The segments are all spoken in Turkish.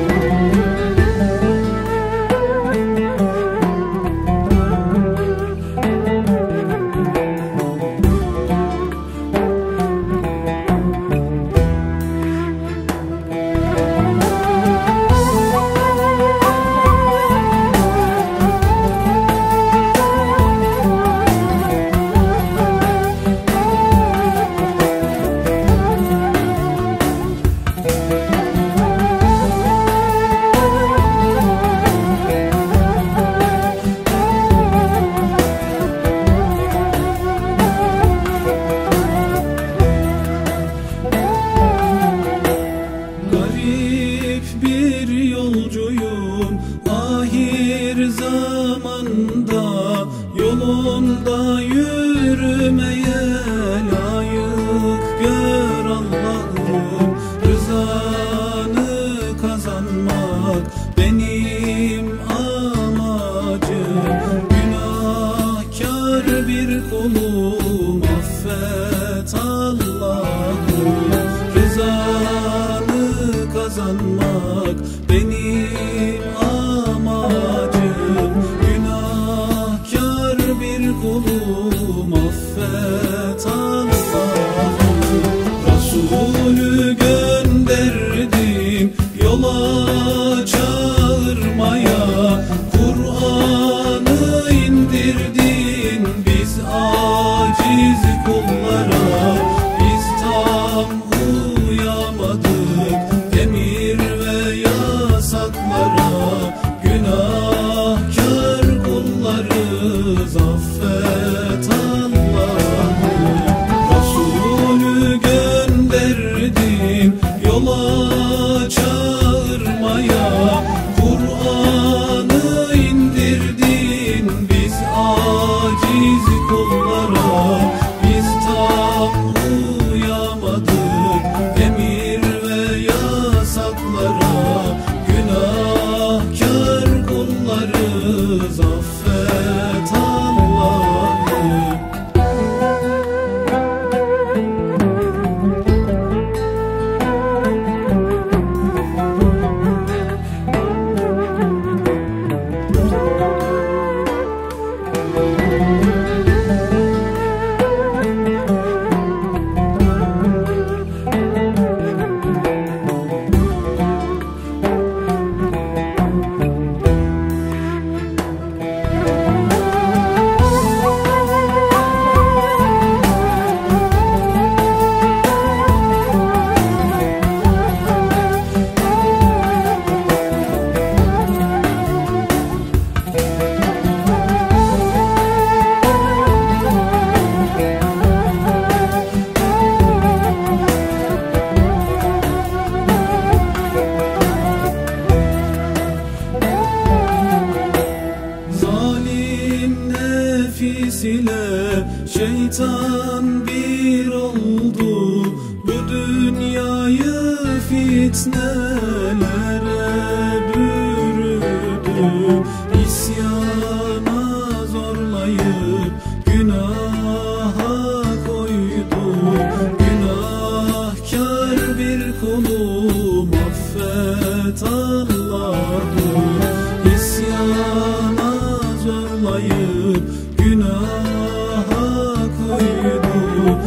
Bir yolcuyum ahir zamanda, yolunda yürümeye layık gör Allah'ım. Rızanı kazanmak benim amacım, günahkar bir kulum affet Allah'ım. Rızanı kazanmak benim amacım, günahkar bir kulum affet Allah'ım. Resulü gönderdim yola çağırmaya, Kur'an'ı indirdin biz aciz kullara. Biz tam uyamadık emir ve yasaklara, günahkar kullarız affet Allah'ım. Resulü gönderdim yola çağırmaya, Kur'an'ı indirdin biz aciz kullara. Biz tam uyamadık emir ve yasaklara, günahkar kullarız affet Allah'ım. Nefis ile şeytan bir oldu, bu dünyayı fitnelere bürüdü. İsyana zorlayıp günaha koydu, günahkar bir kulum affet Allah'ım. İsyana zorlayıp günaha koydu,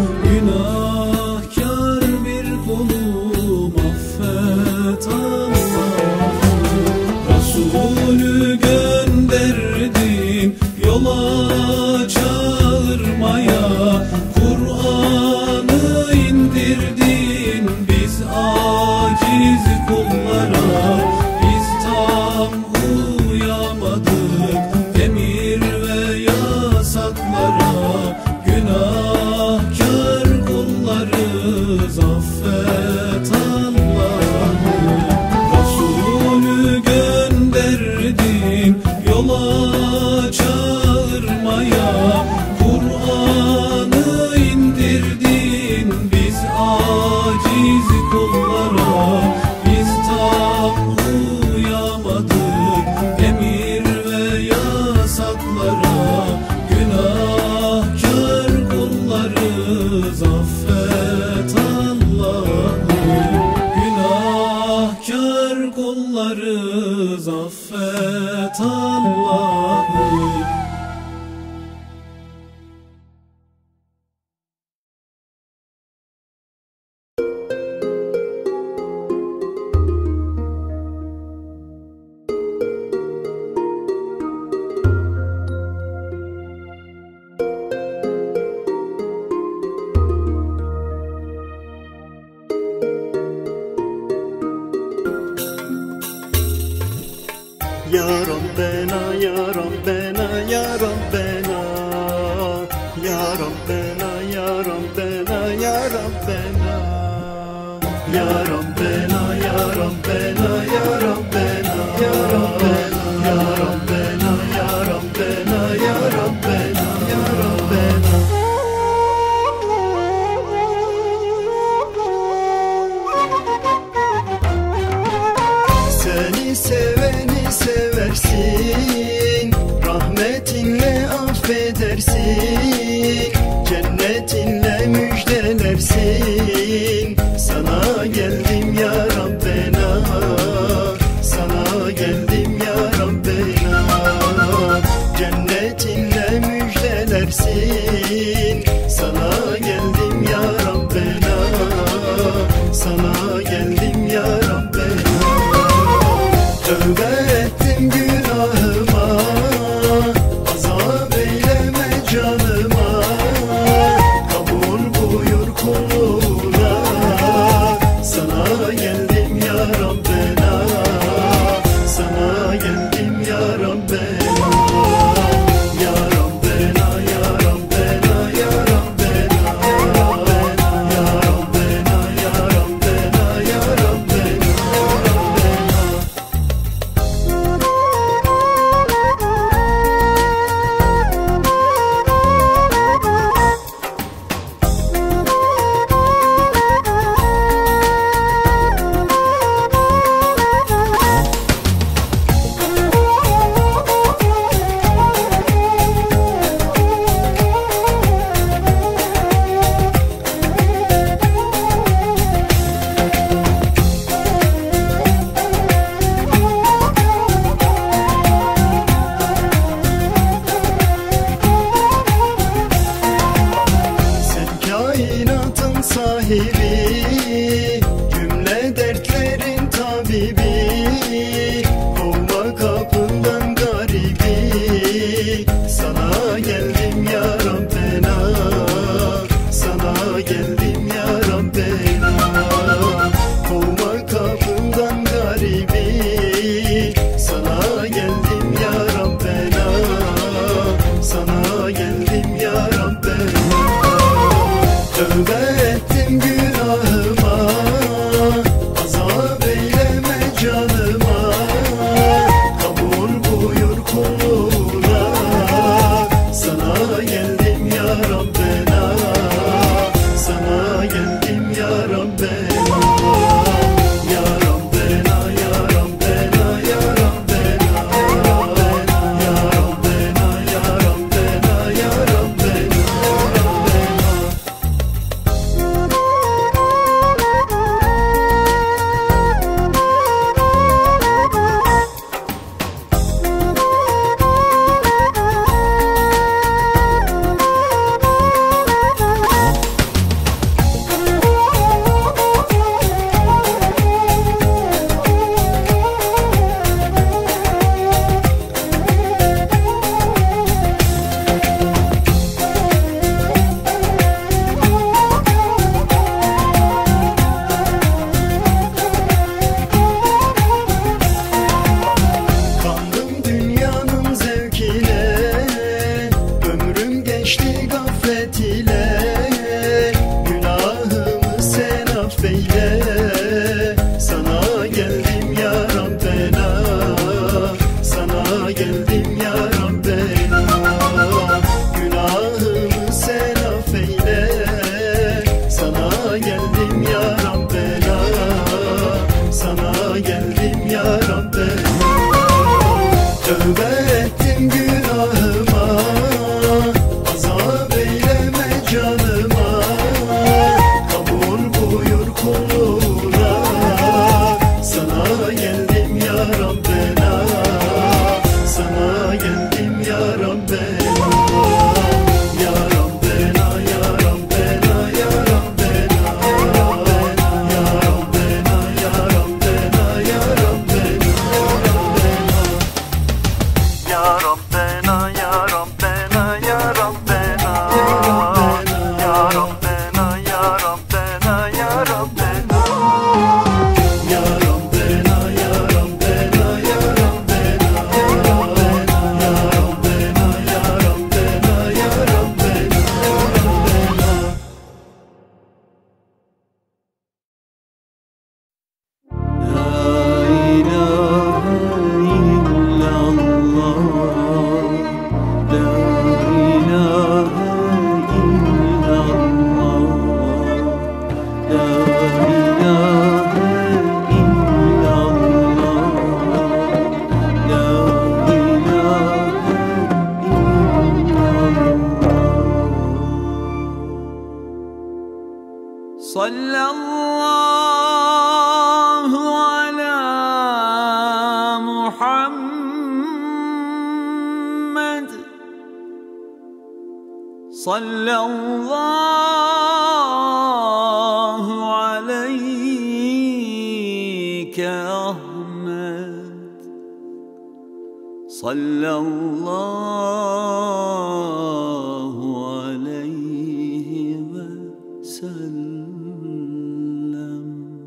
günahkar bir kulum affet Allah'ım. Resulü gönderdim yola çağırmaya, Kur'an'ı indirdin biz aciz kullara. Biz tam Günahkar kullarız, affet Allah'ım. Ya Rabbena, Ya Rabbena, Ya Rabbena, Ya Rabbena, Ya Rabbena, Ya Rabbena, Ya Rabbena, Ya Rabbena, Ya Rabbena, Ya Rabbena, Ya Rabbena, Ya Rabbena, Ya Rabbena, Ya Rabbena. Seni seveni seversin, rahmetinle affedersin, cennetinle müjdelersin. Sana geldim ya Rabbena, sana geldim ya Rabbena, cennetinle müjdelersin. Sana geldim ya Rabbena, sana geldim ya Rabbena. Tövbe ettim günahıma, azap eyleme canıma, kabul buyur kuluna. Sana geldim ya Rabbena, sana geldim ya Rabbena. Ya Rabbena, Ya Rabbena, Ya Rabbena, Ya Rabbena, Ya Rabbena, Ya Rabbena, Ya Rabbena. Kainatın sahibi, cümle dertlerin tabibi, kovma kapından garibi. Sana geldim ya Rabbena, sana geldim ya Rabbena, kovma kapından garibi. Sana geldim ya Rabbena, sana geldim ya Rabbena. Tövbe ettim günahıma, azap eyleme canıma, kabul buyur kuluna. Sana geldim ya Rabbena, sana geldim ya Rabbena. Ya Rabbena, Ya Rabbena, Ya Rabbena, Ya Rabbena, Ya Rabbena, Ya Rabbena, Ya Rabbena. Kandım dünyanın zevkine, ömrüm geçti gaflet ile. Günahımı sen affeyle, sana geldim ya Rabbena, sana geldim ya Rabbena. Günahımı sen affeyle, sana geldim ya Rabbena, sana geldim ya Rabbena. Tövbe ettim günahıma, azap eyleme canıma, kabul buyur kuluna. Sana geldim Rabbena, sana geldim ya Rabbena. Ya Rabbena, ya Rabbena, ya Rabbena, ya Rabbena, ya Rabbena, ya Rabbena, ya Rabbena, ya Rabbena, ya Rabbena, ya Rabbena, ya Rabbena, ya Rabbena. Sallallahu ala Muhammed, sallallahu aleyke Ahmed, sallallahu aleyhi ve sellem.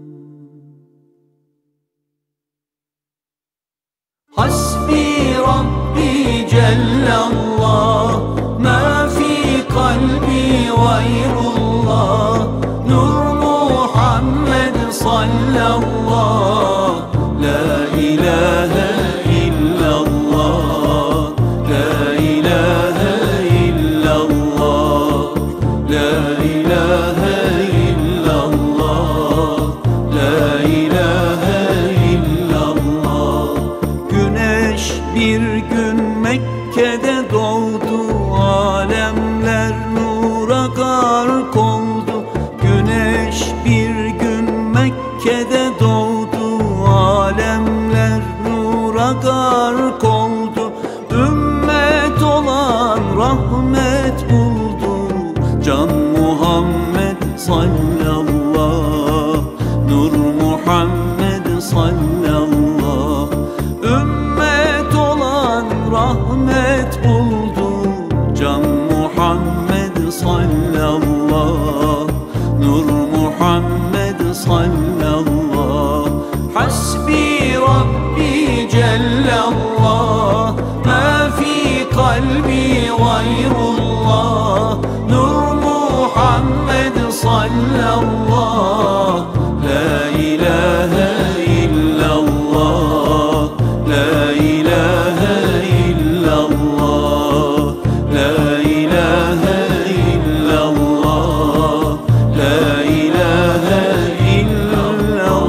Hasbi Rabbi Cellallah, ma fi kalbi gayrullah, Nur Muhammed sallallah, la ilahe illallah, la ilahe illallah, la ilahe illallah, la ilahe illallah. Güneş bir gün Mekke'de doğdu, alemler nura gark oldu. Güneş bir gün Mekke'de doğdu, alemler nura gark oldu. Ümmet olan rahmet buldu, Can Muhammed sallallah, Nur Muhammed sallallah. Ümmet olan rahmet buldu, Can Muhammed sallallah, Nur Muhammed sallallah. Hasbi Rabbi Cellallah, ma fi kalbi gayrullah, Nur Muhammed sallallah, la ilahe illallah, la ilahe illallah, la ilahe illallah, la ilahe illallah.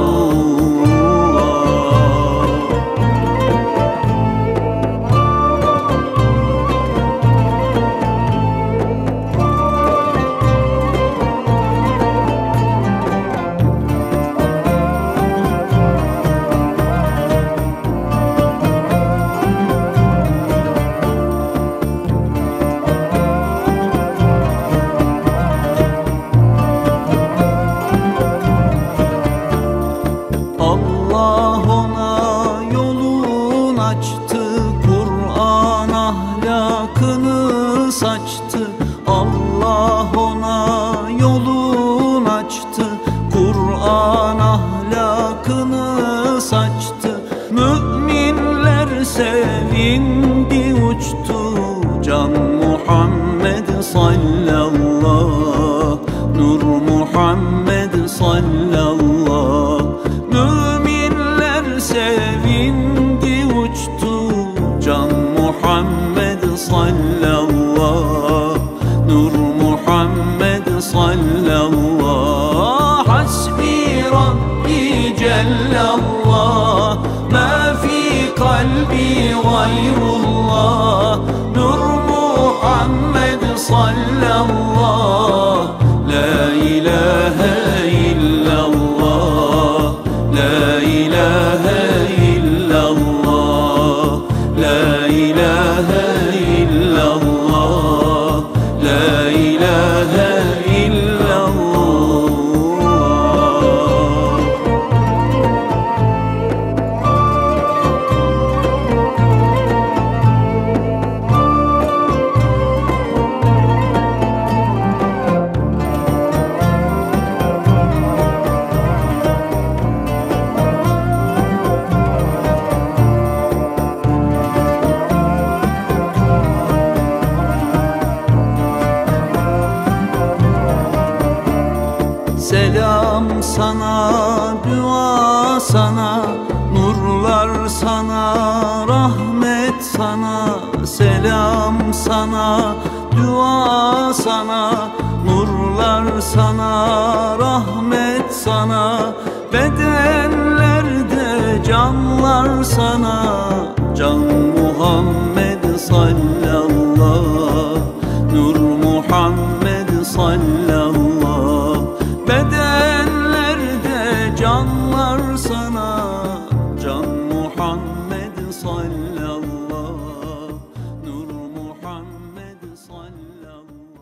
Allah ona yolun açtı, Kur'an ahlakını saçtı. Allah ona yolun açtı, Kur'an ahlakını saçtı. Müminler sevindi uçtu, Can Muhammed sallallah, Nur Muhammed sallallah. Müminler sevindi uçtu, Can Muhammed sallallah, Nur Muhammed sallallah. Hasbi Rabbi Cellallah, ma fi kalbi gayrullah, Nur Muhammed sallallah, la ilahe illallah, la ilahe illallah. sana, dua sana, nurlar sana, rahmet sana, selam sana, dua sana, nurlar sana, rahmet sana, bedenlerde canlar sana, can Muhammed sallallah, nur Muhammed sallallah, bedenlerde canlar sana, can Muhammed sallallah, nur Muhammed sallallah.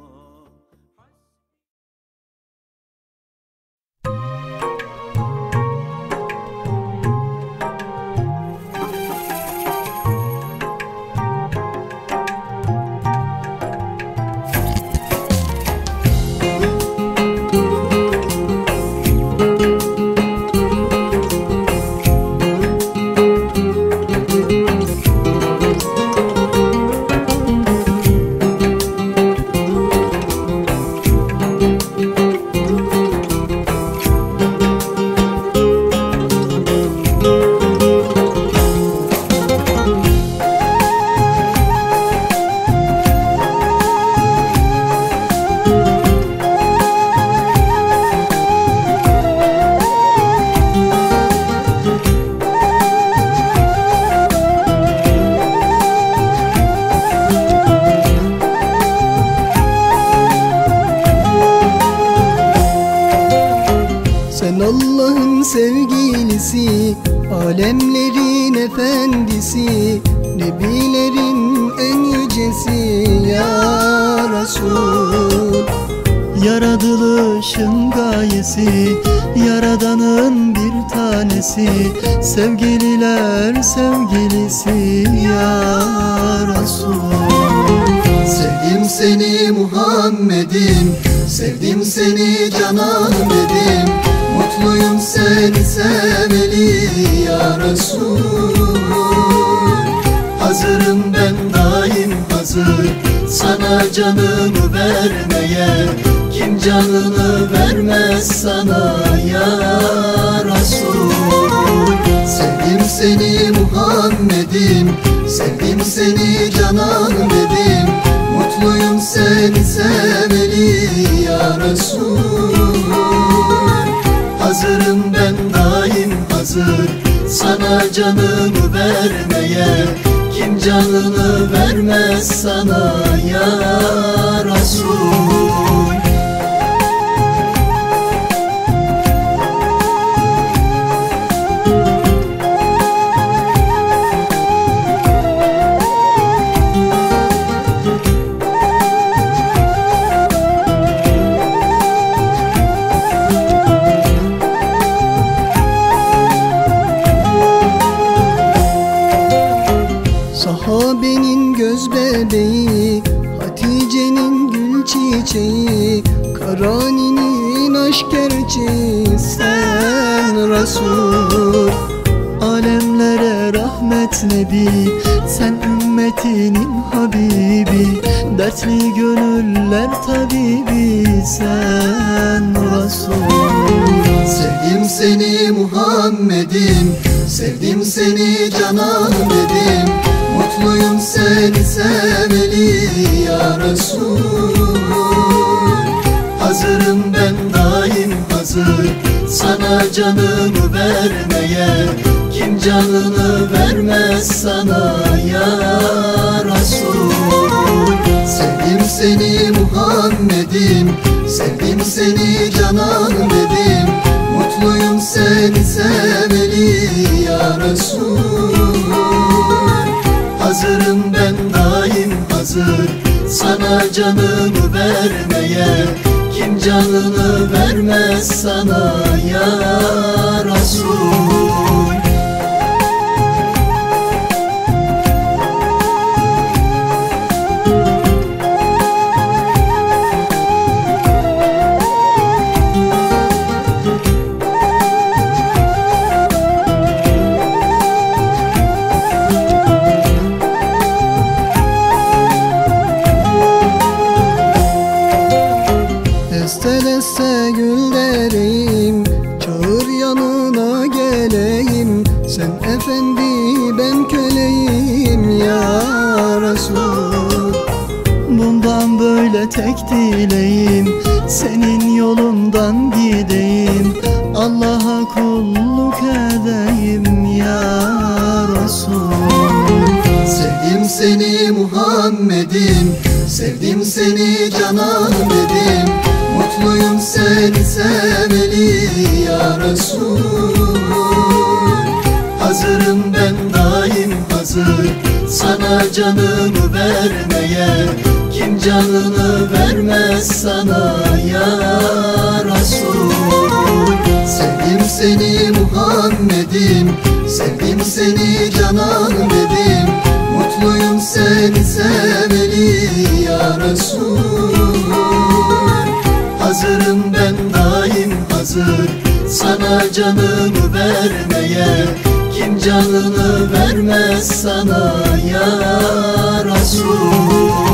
Sen Allah'ın sevgilisi, alemlerin efendisi, nebilerin en yücesi ya Resul. Yaratılışın gayesi, Yaradan'ın bir tanesi, sevgililer sevgilisi ya Resul. Sevdim seni Muhammed'im, sevdim seni Can Ahmet'im, mutluyum seni sevmeli ya Resul. Hazırım ben daim hazır, sana canımı vermeye, kim canını vermez sana ya Resul. Sevdim seni Muhammed'im, sevdim seni Can Ahmet'im, mutluyum seni sevmeli ya Resul. Hazırım ben daim hazır, sana canımı vermeye, kim canını vermez sana ya Resul. Sahabenin göz bebeği, Hatice'nin gül çiçeği, Karani'nin aşk gerçeği sen Resul. Alemlere rahmet nebi, sen ümmetinin habibi, dertli gönüller tabibi sen Resul. Sevdim seni Muhammed'im, sevdim seni Can Ahmet'im, mutluyum seni sevmeli ya Resul. Hazırım ben daim hazır, sana canımı vermeye, kim canını vermez sana ya Resul. Sevdim seni Muhammed'im, sevdim seni Can Ahmet'im, mutluyum seni sevmeli ya Resul. Hazırım ben daim hazır, sana canımı vermeye, kim canını vermez sana ya Resul. Deste deste gül dereyim, tek dileğim senin yolundan gideyim, Allah'a kulluk edeyim ya Resul. Sevdim seni Muhammed'im, sevdim seni can Ahmet'im, mutluyum seni sevmeli ya Resul. Hazırım ben daim hazır, sana canımı vermeye, kim canını vermez sana ya Resul. Sevdim seni Muhammed'im, sevdim seni can Ahmet'im, mutluyum seni sevmeli ya Resul. Hazırım ben daim hazır, sana canımı vermeye, kim canını vermez sana ya Resul.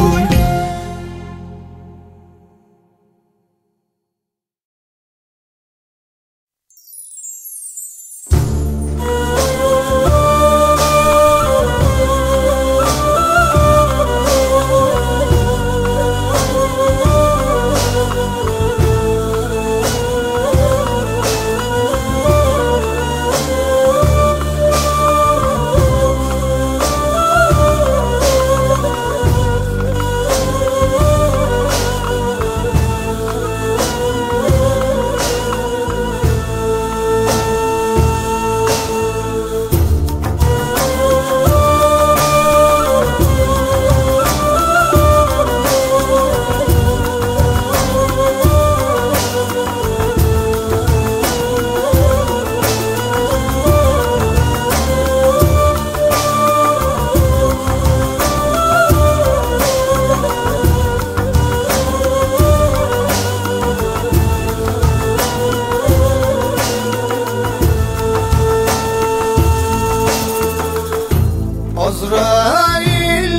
Azrail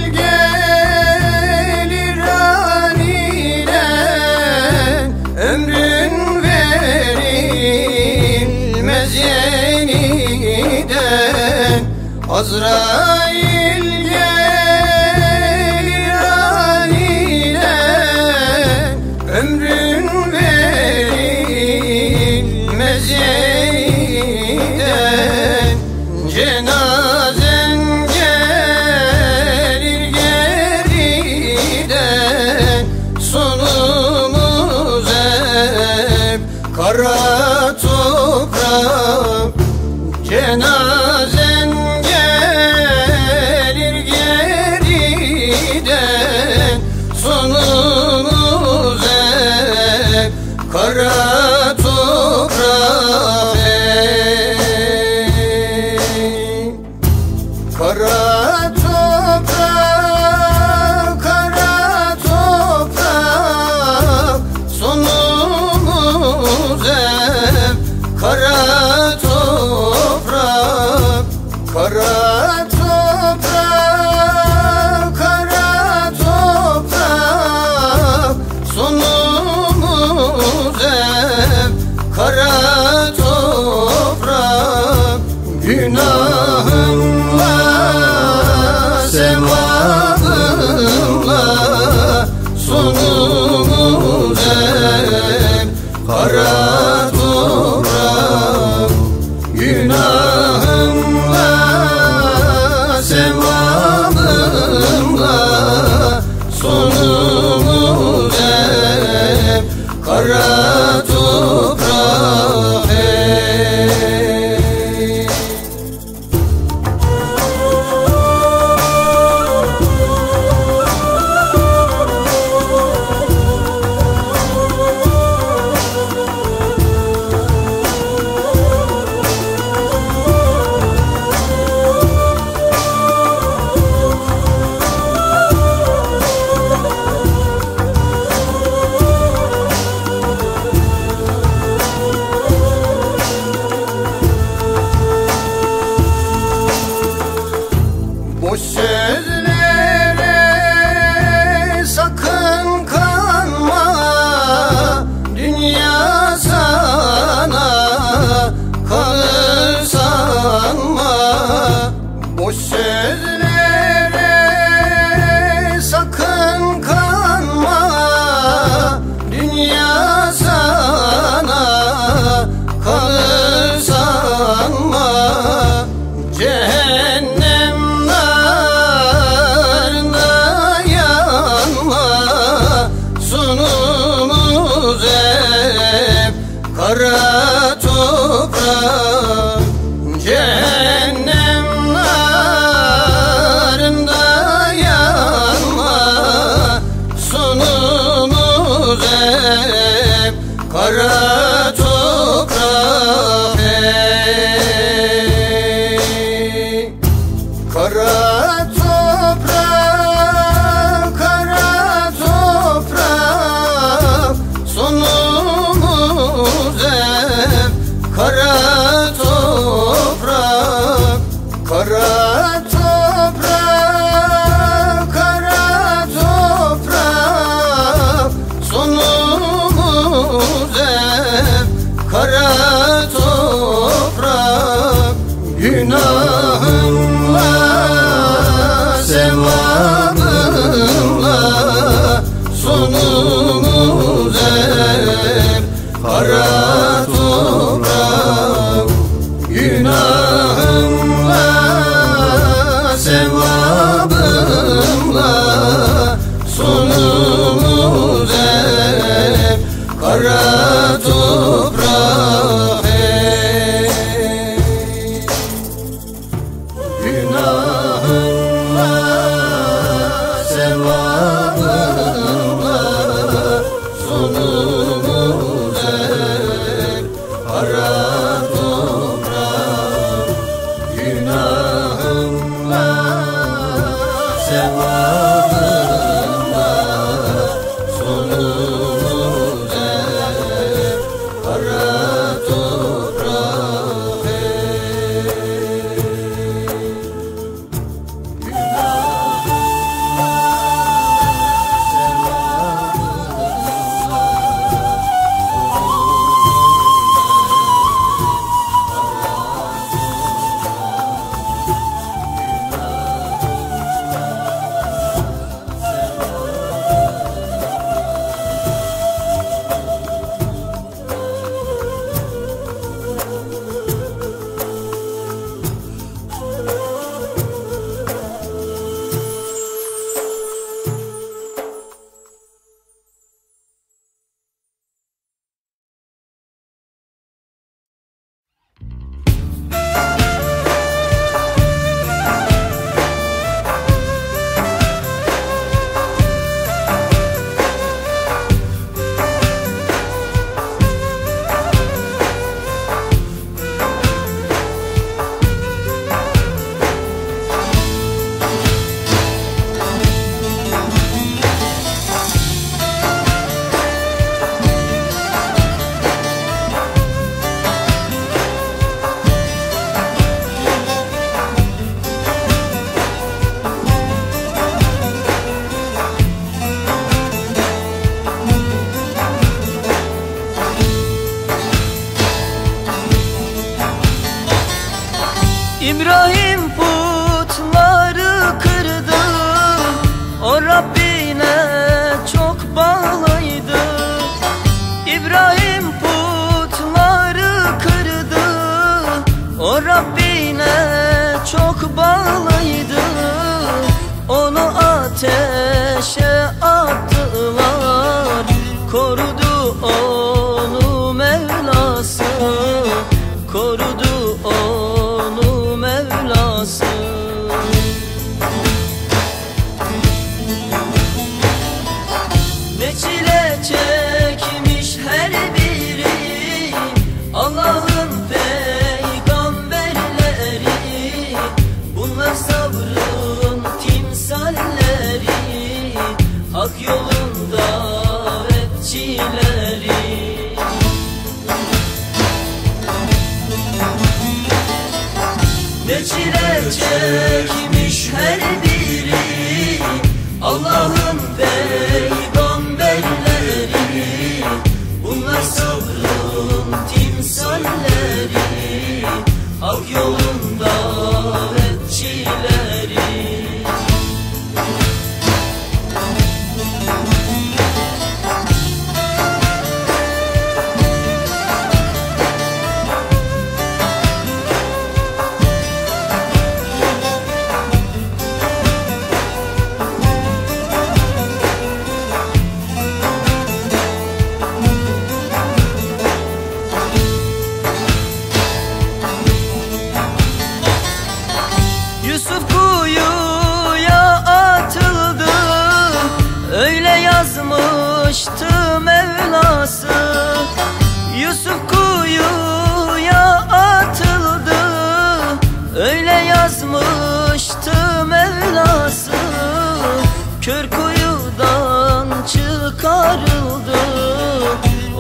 gelir aniden, ömrün verilmez yeniden. Azrail gelir aniden, ömrün verilmez yeniden. Cenazen sonumuz hep kara toprak. Cenazen gelir geriden, sonumuz hep kara toprak. Kara toprak, kara toprak, sonumuz hep kara toprak. Kara toprak, kara toprak, sonumuz hep kara toprak. Günahımla sevabımla sonumuz hep kara toprak. Günahımla sevabımla sonumuz hep kara toprak. Boş sözlere sakın kanma, dünya sana kalır sanma. Boş sözlere sakın kanma, Kara toprak, kara toprak, sonumuz hep kara toprak. Kara toprak, kara toprak, sonumuz hep kara toprak. Günahınla, sevabınla, sonumuz hep kara toprak. Günahınla, sevabınla, sonumuz hep kara toprak. Günahınla, sevabınla, sonumuz hep kara toprak. Günahınla, sevabınla, sonumuz hep kara toprak. İbrahim putları kırdı, o Rabbine çok bağlıydı. İbrahim putları kırdı, o Rabbine çok bağlıydı. Onu ateşe attılar, korudu onu Mevlası, korudu onu Mevlası. Ne çile çekmiş her biri Allah'ın peygamberleri. Bunlar sabrın timsalleri, hak yolun davetçileri. Ne çile çekmiş her biri Allah'ın peygamberleri. Bunlar sabrın timsalleri, hak yolun davetçileri. Yusuf kuyuya atıldı, öyle yazmıştı Mevlası. Yusuf kuyuya atıldı, öyle yazmıştı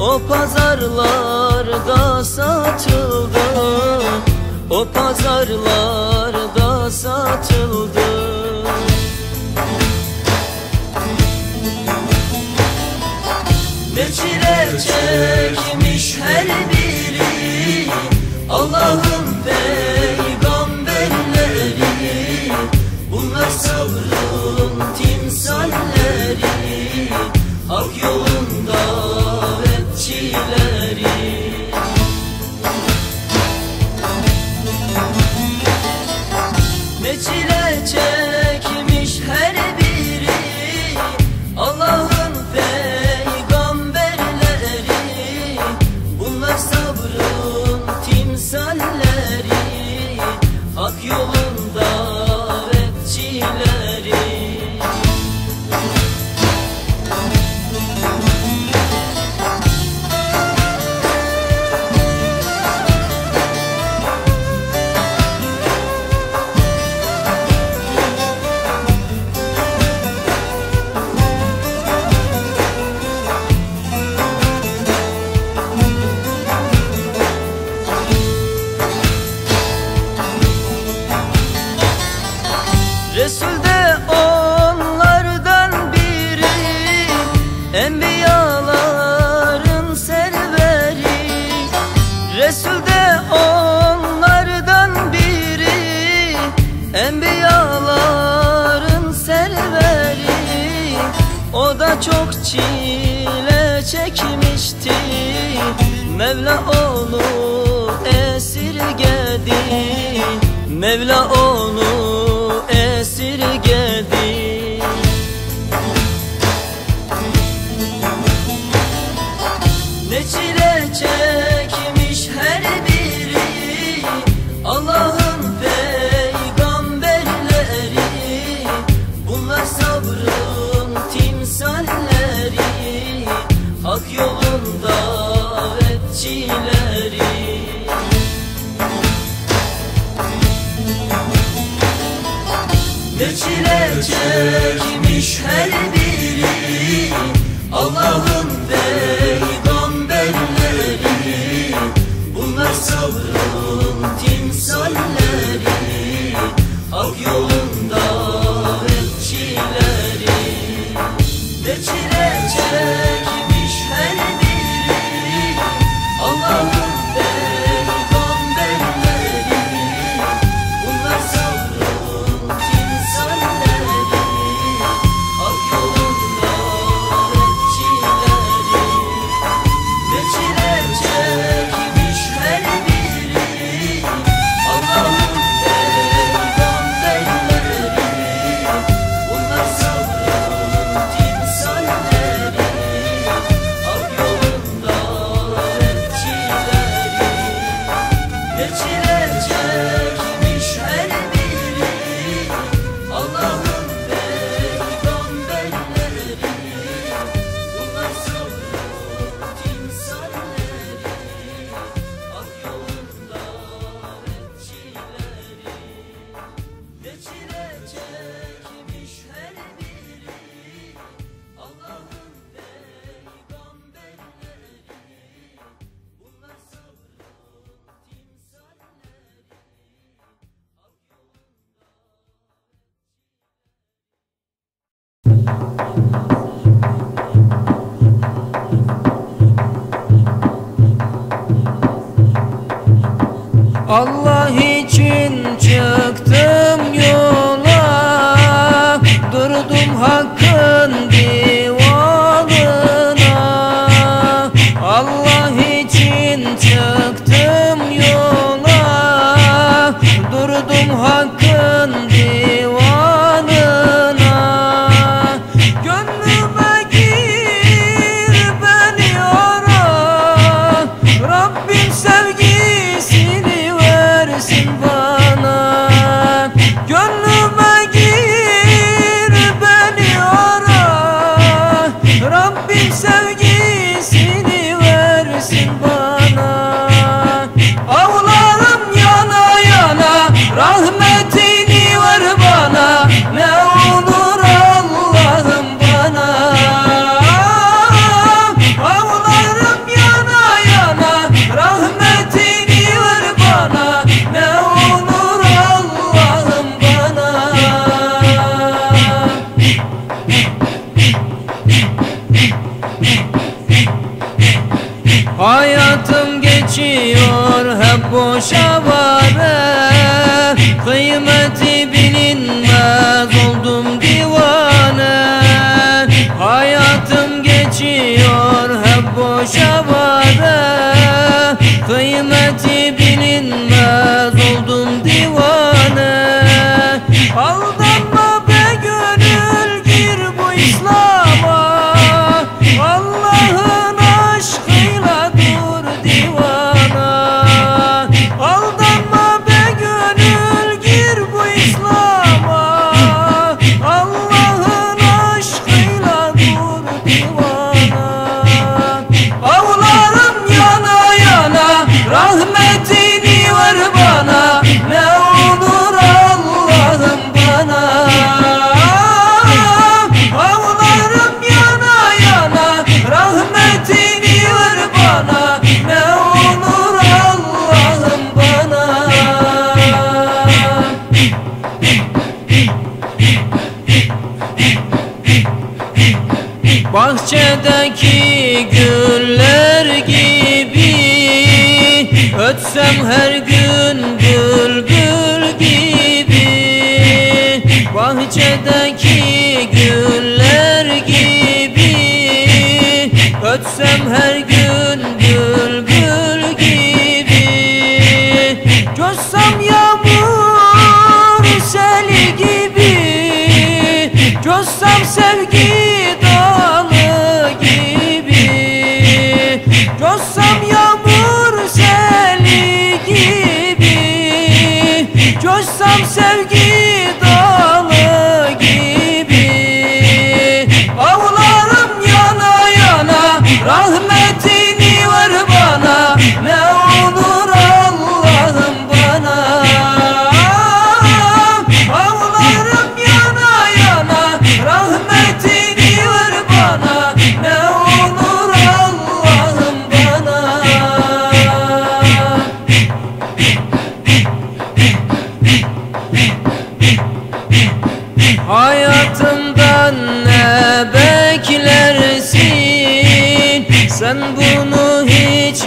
o pazarlarda satıldı, o pazarlarda satıldı. Ne çile çekmiş her biri Allah'ın peygamberleri. Bunlar sabrın timsalleri, hak yolunda davetçileri. Ne çile çekmiş her biri Allah'ın peygamberleri. Bunlar sabrın timsalleri, hak yolunda davetçileri. Resul de onlardan biri, enbiyaların serveri. Resul de onlardan biri, enbiyaların serveri. O da çok çile çekmişti, Mevla onu esirgedi, Mevla onu esirgedi. Ne çile çekmiş her biri Allah'ın peygamberleri. Bunlar sabrın timsalleri, hak yolunda davetçileri. Ne çile çekmiş her biri Allah'ın peygamberleri. Bunlar sabrın timsalleri, hak yolunda davetçileri. Ne çile çekmiş her biri Allah'ın peygamberleri. Bunlar sabrın timsalleri, hak yolunda davetçileri. Ne çile çekmiş her biri Allah'ın peygamberleri. Bunlar sabrın timsalleri, hak yolunda davetçileri. Ne çile çekmiş her biri Allah'ın peygamberleri. Bunlar sabrın timsalleri, hak yolunda davetçileri. Ne çile çekmiş her biri Allah'ın peygamberleri. Bunlar sabrın timsalleri, hak yolunda. Allah için çıktım yola, durdum hakkın divanına. Allah için çıktım yola, durdum hakkın divanına. Gönlüme gir beni ara, Rabbim sevgisini versin bana. Gönlüme gir beni ara, Rabbim sevgisini versin bana. Ağlarım yana yana, rahmetini ver bana. Ne olur Allah'ım bana. Ağlarım yana bilinmez oldum divane. Hayatım geçiyor hep boşa bare. Kıymeti bilinmez oldum divane. Aldanma be gönül, gir bu İslam'a. Allah'ın aşkıyla dur divana. Aldanma be gönül, gir bu İslam'a. Allah'ın aşkıyla dur divana. Avlarım yana yana, rahmetini ver bana. Ne olur Allah'ım bana. Avlarım yana yana, rahmetini ver bana. Ne olur Allah'ım bana. Bahçedeki güller gibi ötsem her gün bülbül gibi. Bahçedeki güller gibi ötsem her gün bülbül gibi. Coşsam yağmur seli gibi. Coşsam sevgi dalı gibi. Coşsam yağmur seli gibi. Coşsam sevgi dalı gibi. Avlarım yana yana, rahmetini ver bana. Ne olur Allah'ım bana. Avlarım yana yana, rahmetini ver bana. Ne olur Allah'ım bana. Hayatımdan ne beklersin? Sen bunu hiç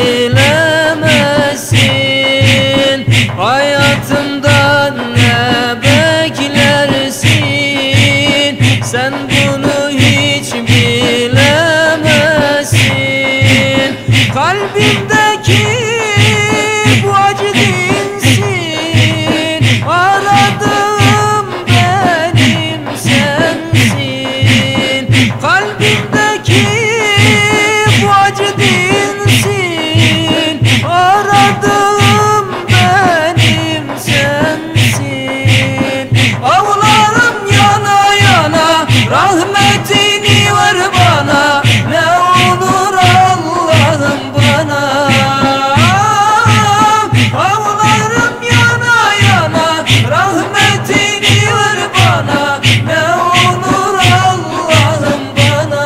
bilemezsin. Hayatımdan ne beklersin? Sen bunu hiç bilemezsin. Kalbimdeki bu acı dinsin. Aradığım benim sensin. Kalbimdeki bu acı dinsin. Aradığım benim sensin. Avlarım yana yana, rahmetini ver bana. Ne olur Allah'ım bana. Avlarım yana yana, rahmetini ver bana. Ne olur Allah'ım bana.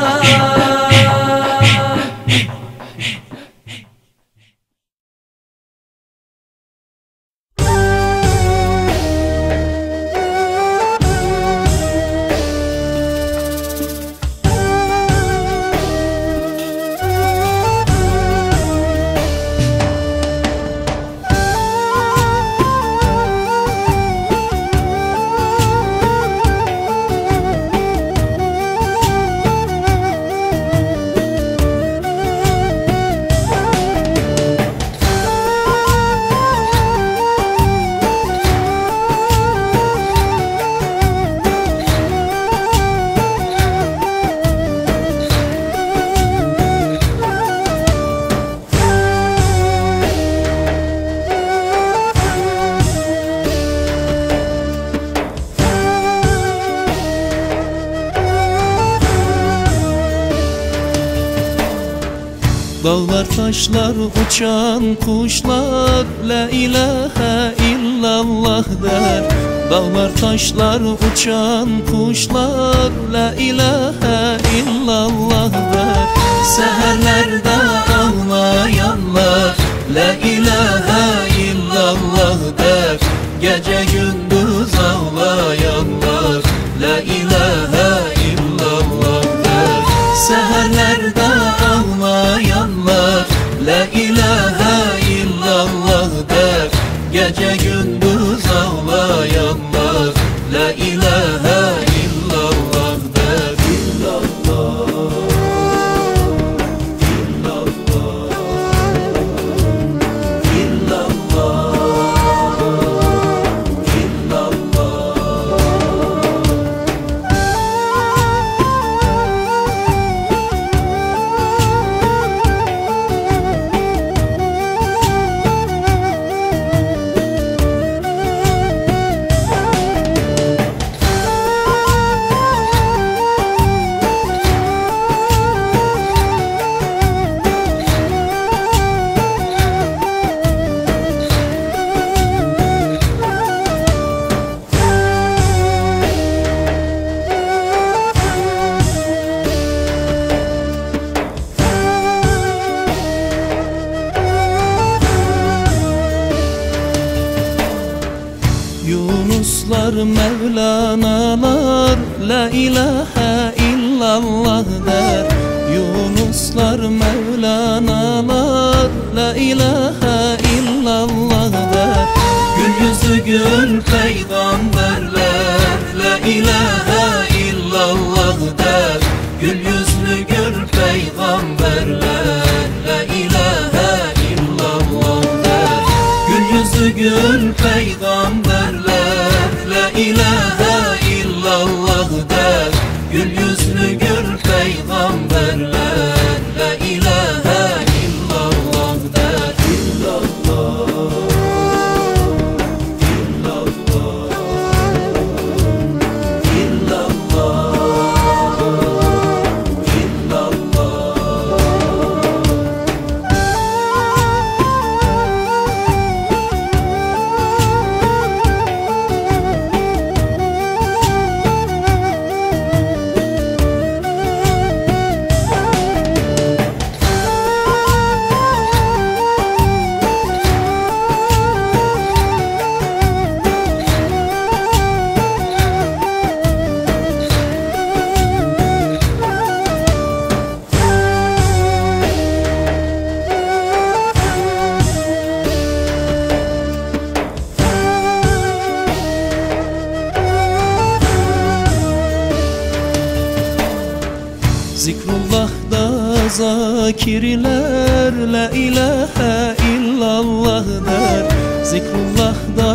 Dağlar taşlar uçan kuşlar la ilahe illallah der. Dağlar taşlar uçan kuşlar la ilahe illallah der. Seherlerde ağlayanlar la ilahe illallah der. Gece gündüz ağlayanlar la ilahe illallah der. Seherlerde ağlayanlar la ilahe illallah der. Gece gündüz ağlayanlar Mevlanalar la ilahe illallah der. Yunuslar Mevlanalar la ilahe illallah der. Gül yüzü gül peygamberler la ilahe illallah der. Gül yüzlü gül peygamberler la ilahe illallah der. Gül yüzlü gül peygamberler la ilahe illallah der. Gül yüzlü gül peygamberler la ilahe illallah der. Zikrullah'da zakirler la ilahe illallah der. Zikrullah'da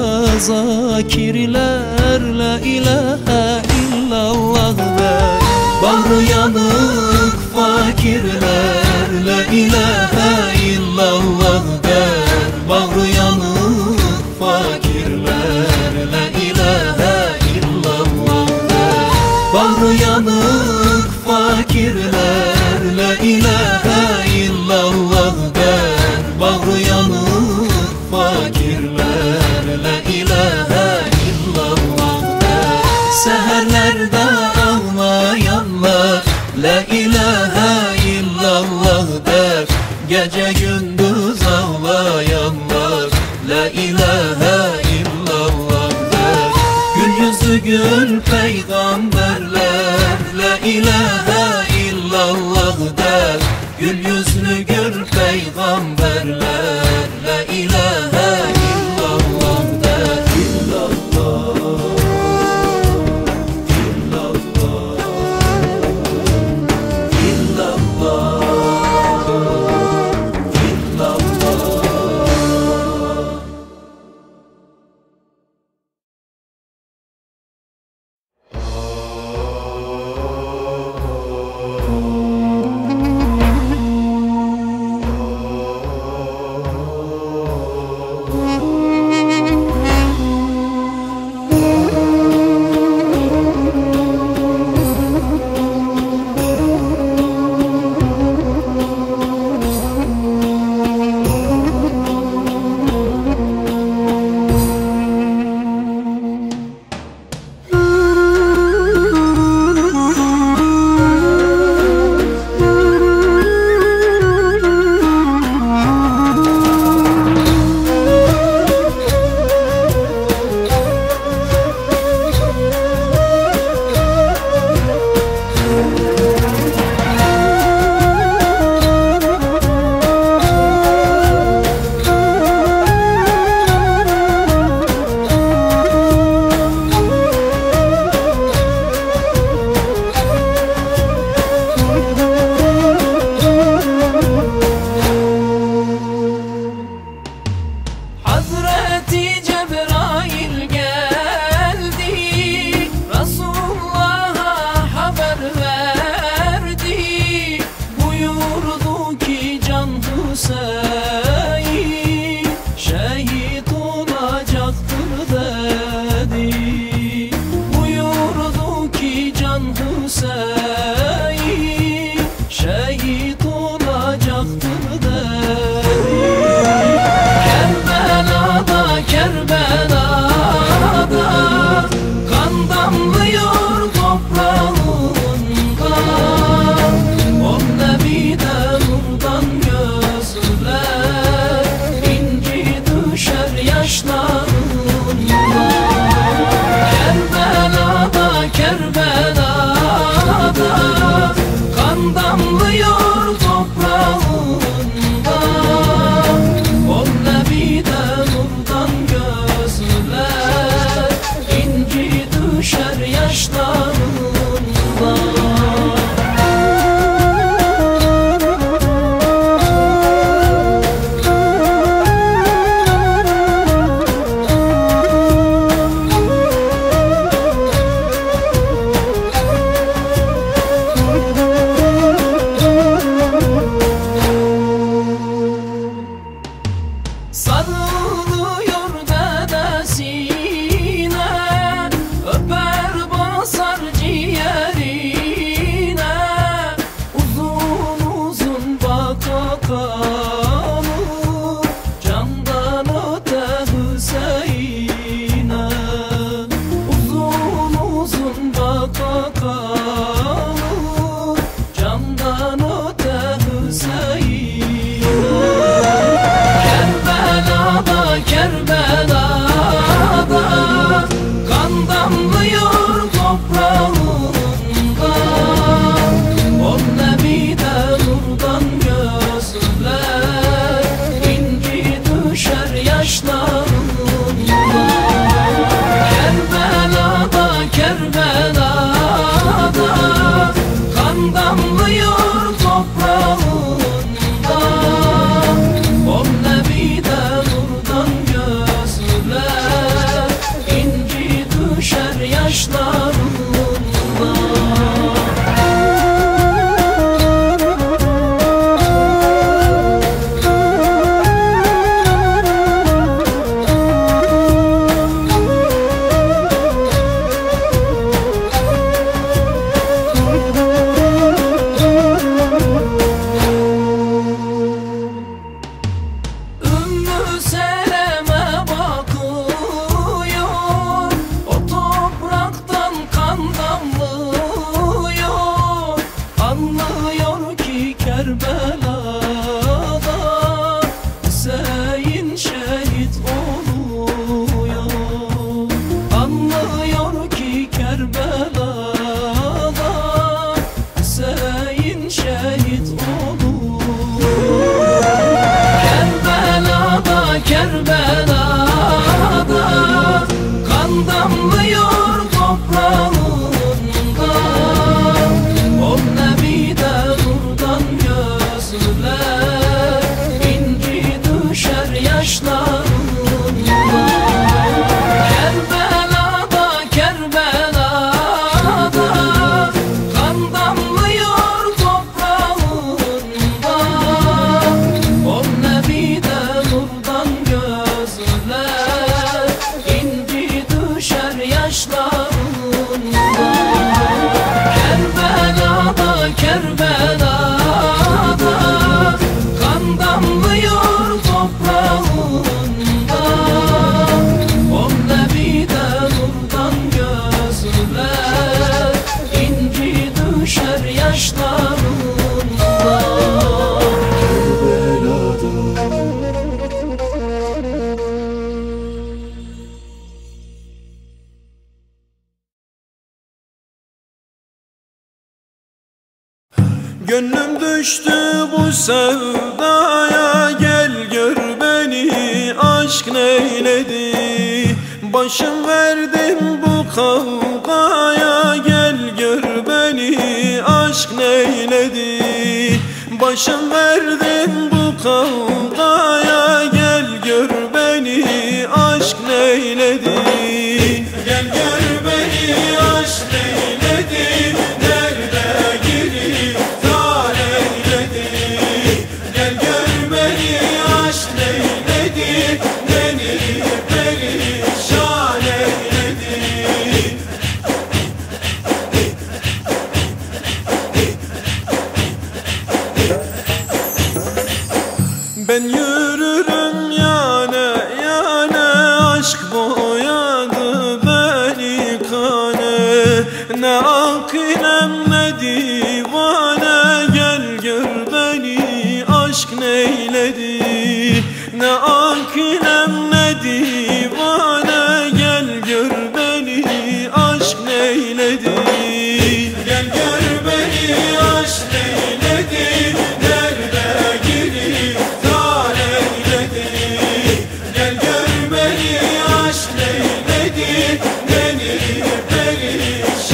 zakirler la ilahe illallah der. Bağrı yanık fakirler la ilahe illallah der. Bağrı yanık fakirler la ilahe illallah der. Bağrı yanık fakirler la ilahe illallah der. Bağrı yanık fakirler la ilahe illallah der. Seherlerde ağlayanlar la ilahe illallah der. Gece gündüz ağlayanlar la ilahe illallah der. Gül yüzü gül peygamberler la ilahe illallah der. Gül yüzlü gül peygamberler la ilahe illallah der. yaşlarında. Sarılıyor dedesine, öper basar ciğerine. Uzun uzun baka kalır, candan öte Hüseyin'e. Uzun uzun baka kalır, candan öte Hüseyin'e. Kerbela'da kan damlıyor toprağında. O nebide nurdan gözler inci düşer yaşlarında. Kerbela'da kan damlıyor toprağında. O nebide nurdan gözler inci düşer yaşlarında. Ümmü Selem'e bakıyor, o topraktan kan damlıyor. Anlıyor ki Kerbela'da Hüseyin şehit oluyor. Anlıyor ki Kerbela'da Hüseyin şehit oluyor. Kerbela'da kan damlıyor toprağında. O nebide nurdan gözler inci düşer yaşlarında. Kerbela'da kan damlıyor toprağında. O nebide nurdan gözler inci düşer yaşlarında. Kerbela'da kan damlıyor toprağında. O nebide nurdan gözler inci düşer yaşlarında. Gönlüm düştü bu sevdaya, gel gör beni aşk neyledi. Başım verdim bu kavgaya, gel gör beni aşk neyledi. Başım verdim bu kavgaya, gel gör beni aşk neyledi. Gel gör beni aşk neyledi. Nerede girip dar eyledi. Gel gör beni aşk neyledi. Beni perişan eyledi. Ben yürürüm yana yana, aşk boyadı beni kane. Ne akilem ne divane, gel gör beni aşk neyledi. Ne akilem ne divane, gel gör beni aşk neyledi. Gel gör beni aşk neyledi. Nerede girip dar eyledi. Gel gör beni aşk neyledi. Beni perişan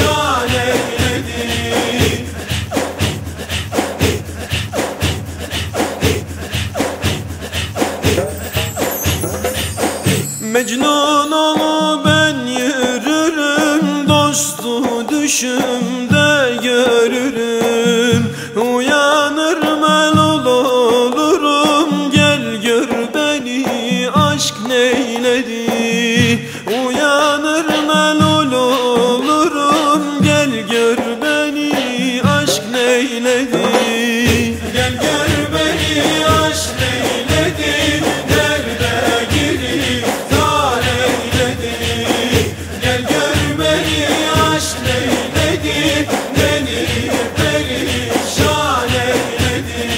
düşümde görürüm. Uyanır melul olurum, gel gör beni aşk neyledi. Uyanır melul olurum, gel gör beni aşk neyledi. Gel gör beni aşk neyledi, nerede girip dar eyledi. Gel gör beni aşk neyledi, beni perişan eyledi.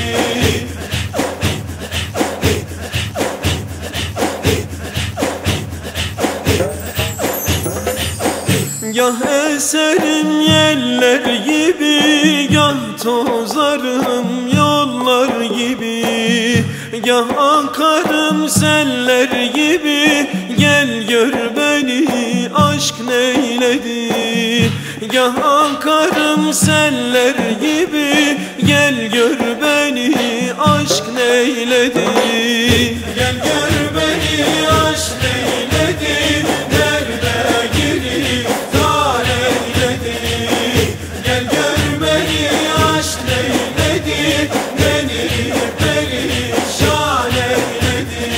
Gah eserim yeller gibi, gah tozarım yollar gibi. Gah akarım seller gibi, gel gör beni aşk neyledi. Gah akarım seller gibi, gel gör beni aşk neyledi. Gel gör beni aşk neyledi, nerede girip dar eyledi. Gel gör beni aşk neyledi, beni perişan eyledi.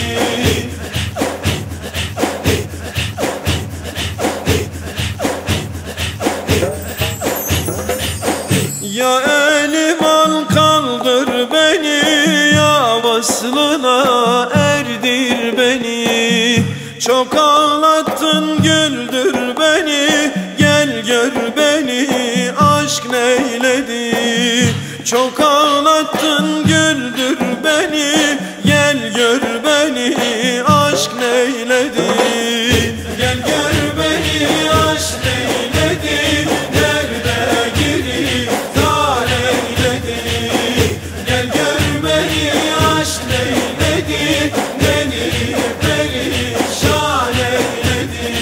Ya elim al kaldır beni, ya vaslına erdir beni. Çok ağlattın güldür beni, gel gör beni aşk neyledi. Çok ağlattın güldür beni, gel gör beni aşk neyledi. Gel gör beni aşk neyledi, nerede girip dar eyledi. Gel gör beni aşk neyledi, beni perişan eyledi.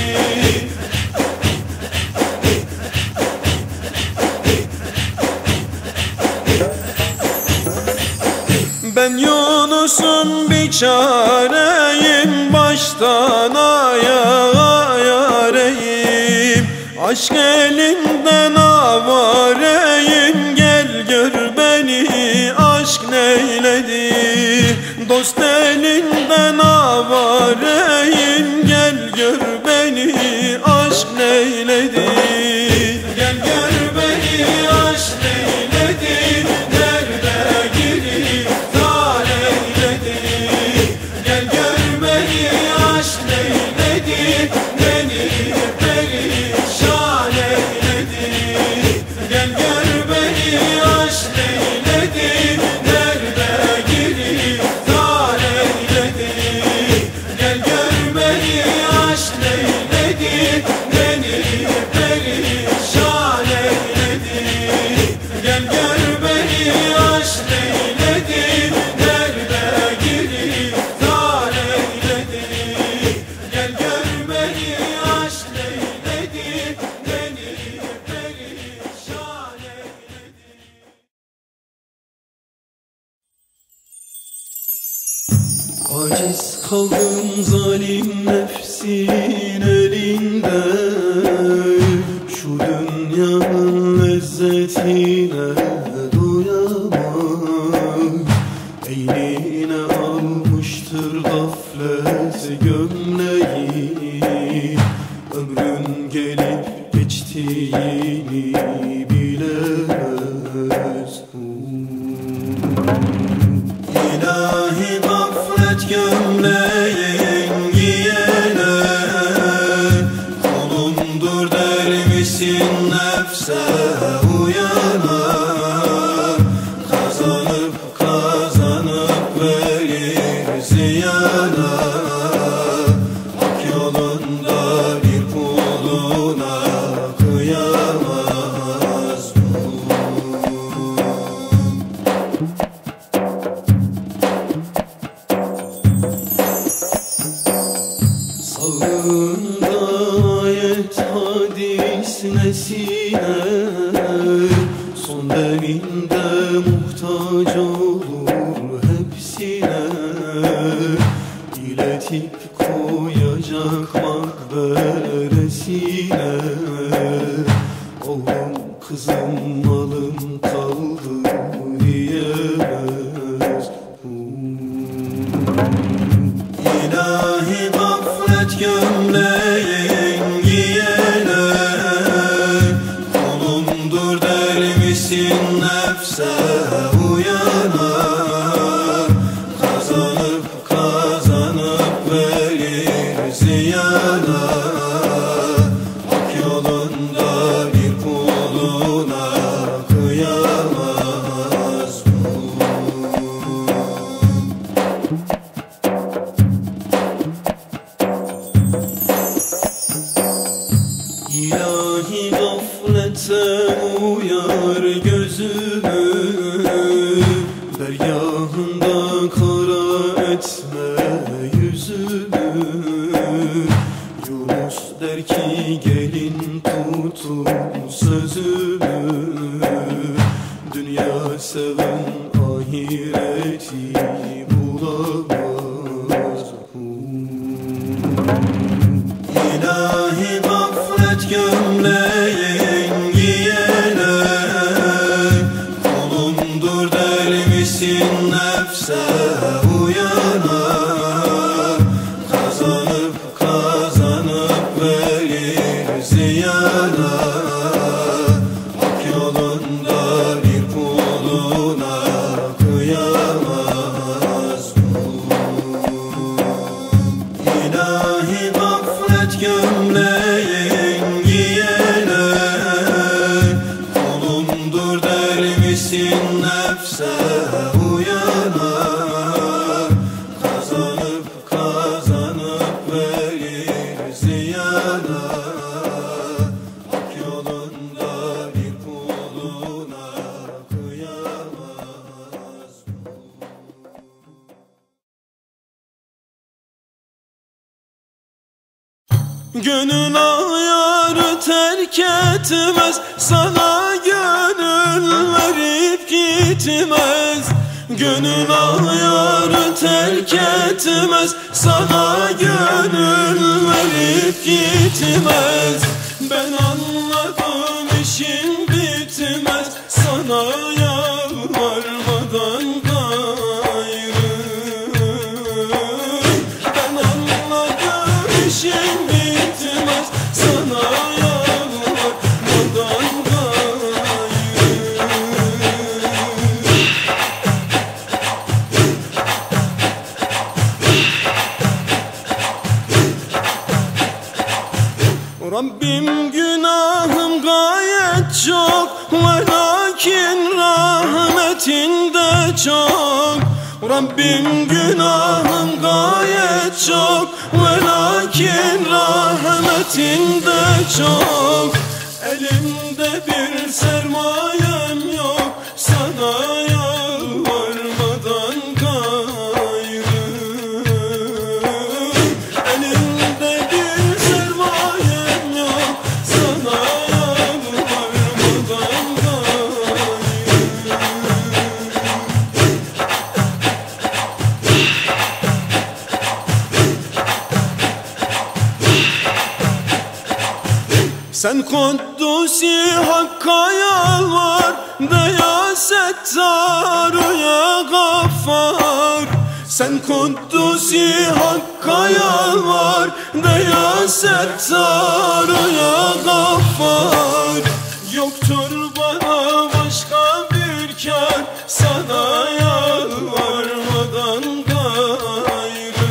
Ben Yunus'um biçareyim, baştan ayağa yareyim. Aşk elinden avareyim, gel gör beni aşk neyledi. Dost elinden avareyim, gel gör beni aşk neyledi. Gel gör beni aşk neyledi, nerede girip dar eyledi. Gel gör beni aşk neyledi, beni perişan eyledi. Gel gör beni aşk neyledi, nerede girip dar eyledi. Gel gör beni aşk neyledi, beni perişan eyledi. Gel gör beni aşk neyledi, nerede girip dar eyledi. Gel gör beni aşk neyledi, beni perişan eyledi. Aciz kaldım zalim nefsin elinde, şu dünyanın lezzetine doyamam. Eynine almıştır gaflet gömleği, ömrün gelip geçtiğini bilemez. İlahi gaflet gömleğin giyene, kulumdur der misin nefse uyana. Kazanıp kazanıp verir ziyana, hak yolunda bir kuluna kıyamaz. Sağında ayet hadis nesine, son deminde muhtaç olur hepsine. İletip koyacak makberesine, Oğlum kızım malım kaldı diyemez. İlahi gaflet gömleğin giyene, kulumdur der misin nefse uyana? Kazanıp kazanıp verir ziyana, hak yolunda bir kuluna kıyamaz. İlahi gaflete uyar gözümü, dergahında kara etme yüzümü. Yunus der ki gelin tutun sözümü, dünya seven ahireti bulamaz. İlahi gaflet gömleğin giyene, kulumdur der misin nefse uyana? Kazanıp kazanıp verir ziyana, hak yolunda bir kuluna kıyamaz. İlahi gaflet gömleğin giyene, kulumdur der misin nefse uyana? Kazanıp kazanıp verir ziyana, hak yolunda bir kuluna kıyamaz. Gönül ayarı terk etmez, sana gönül verip gitmez. Gönül ayarı terk etmez, sana gönül verip gitmez. Ben anladım işin bitmez, sana yalvarmadan gayrı. Ben anladım işin bitmez, sana yalvarmadan gayrı. Rabbim günahım gayet çok, velakin rahmetinde çok. Rabbim günahım gayet çok, velakin rahmetinde çok. Elimde bir sermayem yok, sana yalvarmadan gayrı. Elimde bir sermayem yok, sana yalvarmadan gayrı. Sen Kuddusi Hakk'a yalvar, de ya Settar ya Gaffar. Sen Kuddusi Hakk'a yalvar, de ya Settar ya Gaffar. Yoktur bana başka bir kâr, sana yalvarmadan gayrı.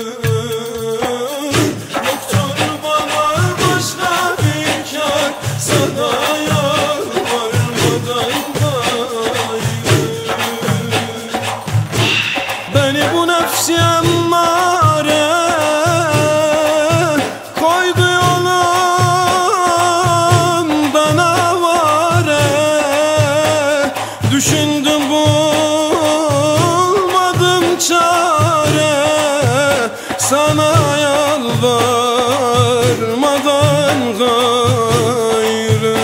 Yoktur bana başka bir kâr, sana yalvarmadan gayrı. Beni bu nefsi emmare koydu yolumdan avare. Düşündüm bulmadım çare, sana yalvarmadan gayrı.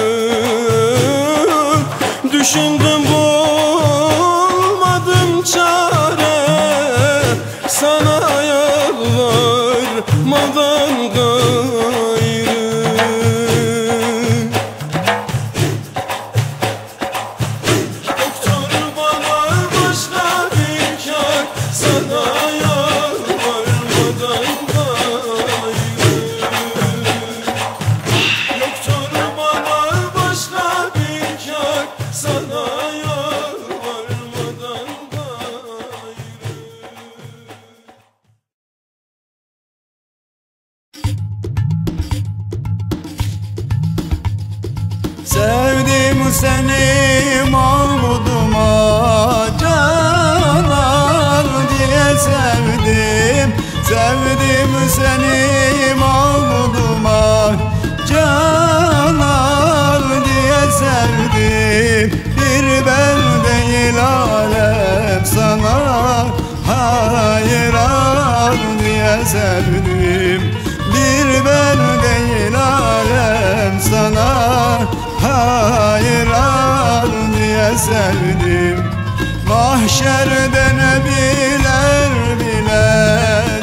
Düşündüm bulmadım çare, sana yalvarmadan gayrı. Sevdim seni Mahmud'uma canan diye sevdim. Sevdim seni Mahmud'uma canan diye sevdim. Bir ben değil alem sana hayran diye sevdim. Bir ben değil alem sana hayran diye sevdim. Mahşerde nebiler bile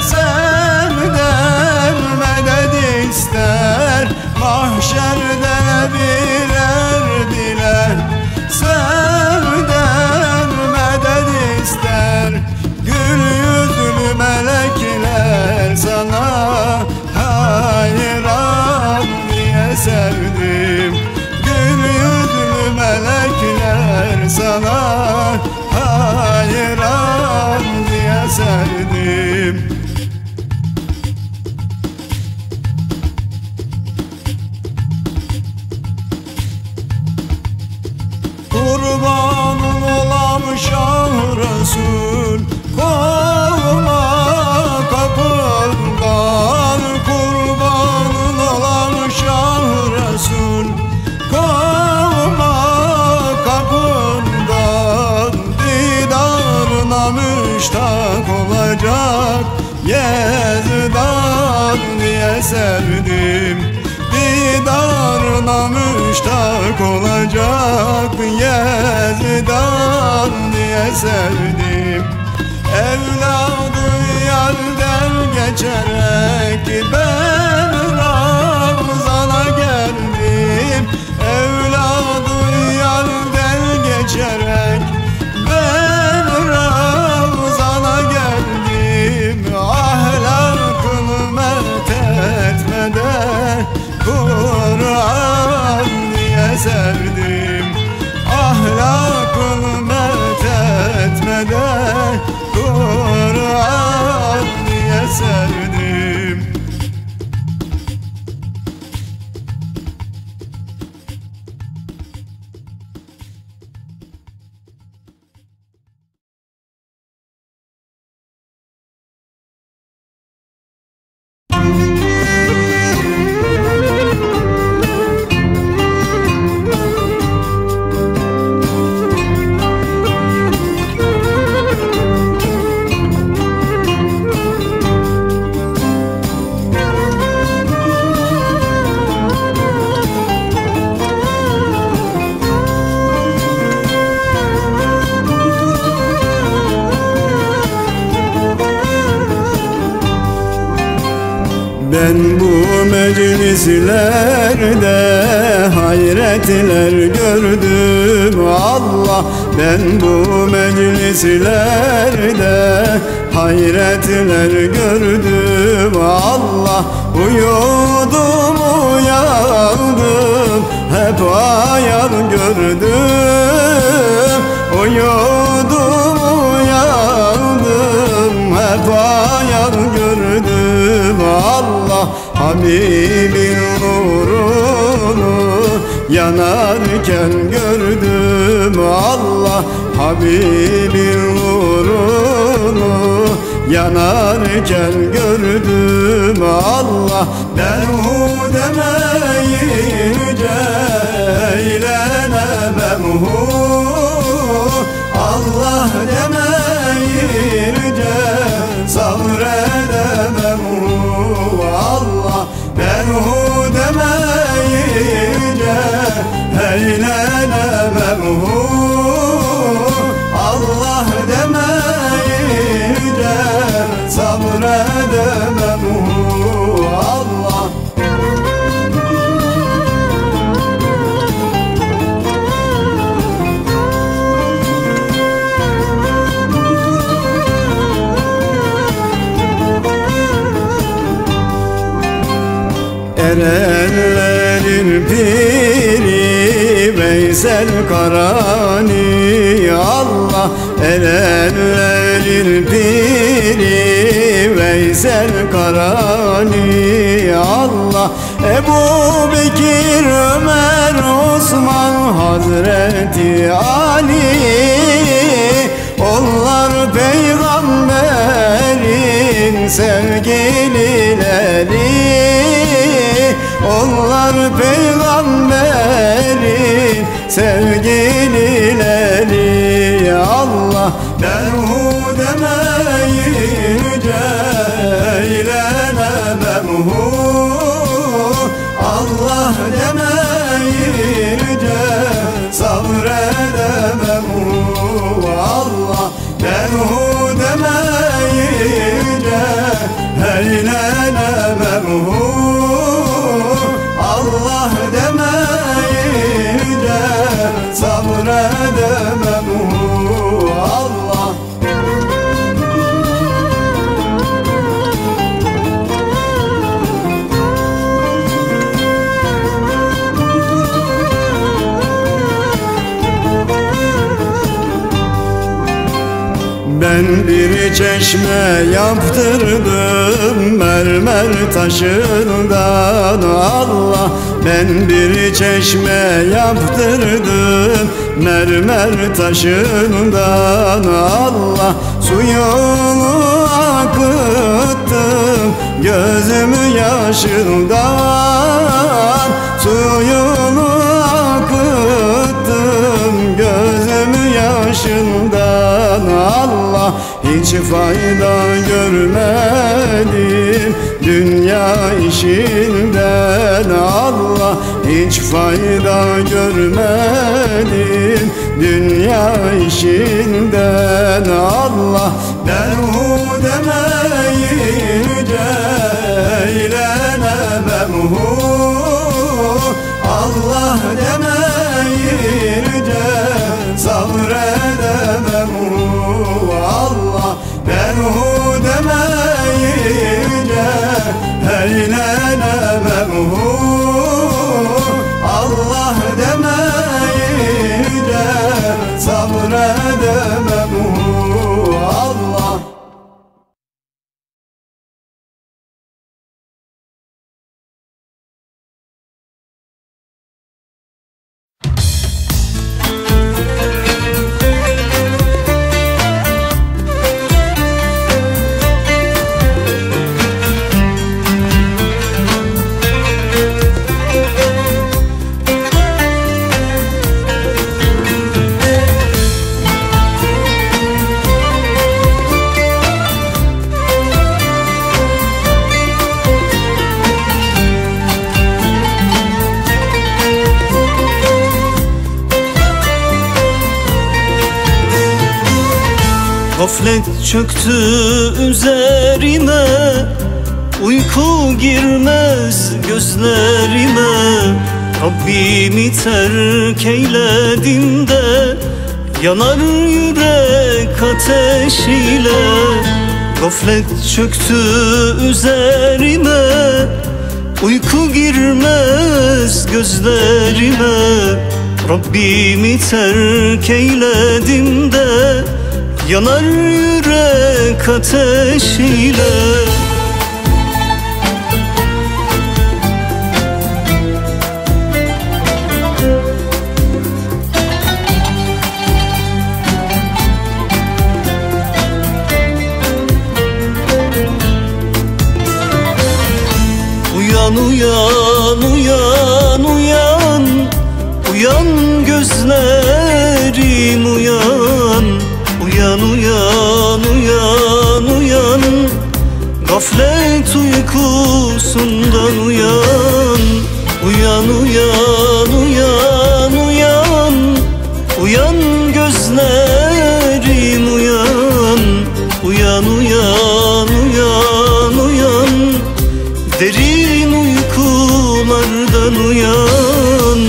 senden medet ister. Mahşerde nebiler bile senden medet ister. Gül yüzlü melekler sana hayran diye sevdim. Gül yüzlü melekler sana hayran diye sevdim. Kurbanın olam Şah Resul, kovma kapından. Kurbanın olam Şah Resul, kovma kapından. Didarına müştak olacak Yezdan diye sevdim. Didarına müştak olacak Yezdan diye sevdim. Evladı yerden geçerek ben Ramazan'a geldim. Evladı yerden geçerek ben Ramazan'a geldim. Ahlakını methetmeden Kur'an diye sevdim. Ahlakını methetmeden Kur'an diye sevdim. Ben bu meclislerde hayretler gördüm Allah. Ben bu meclislerde hayretler gördüm Allah. Uyudum uyandım hep hayal gördüm. Uyudum uyandım hep hayal gördüm Allah. Habibin nurunu yanarken gördüm Allah. Habibin nurunu yanarken gördüm Allah. Ben hu demeyince eğlenemem hu, Allah demeyince sabredemem hu Allah. Ben hu demeyince eğlenemem hu, Allah demeyince sabredemem hu Allah. Erenlerin piri Veysel Karani Allah. Erenlerin piri Veysel Karani Allah. Ebu Bekir, Ömer, Osman Hazreti Ali. Onlar peygamberin sevgilileri. Onlar peygamberin sevgilileri. Allah merhu demeyince eğlenememhu. Allah demeyince sabredememhu. Allah merhu demeyince eğlenememhu. Allah demeyince sabredememhu. Allah ben bir çeşme yaptırdım mermer taşından. Allah ben bir çeşme yaptırdım mermer taşından. Allah suyunu akıttım gözümü yaşından. Suyunu akıttım gözümü yaşından. Allah hiç fayda görmedim dünya işinden. Allah hiç fayda görmedim dünya işinden. Allah merhu demeyince eğlenememhu. Allah demeyince sabredememhu. Allah merhu demeyince eğlenememhu. Allah demeyince sabredememhu. Allah Gaflet çöktü üzerime, uyku girmez gözlerime. Rabbimi terk eyledim de yanar yürek ateşiyle. Gaflet çöktü üzerime, uyku girmez gözlerime. Rabbimi terk eyledim de yanar yürek ateşiyle. Uyan uyan uyan uyan, uyan gözlerim uyan. Uyan uyan uyan uyan, gaflet uykusundan uyan. Uyan uyan uyan uyan, uyan gözlerim uyan. Uyan uyan uyan uyan, derin uykulardan uyan.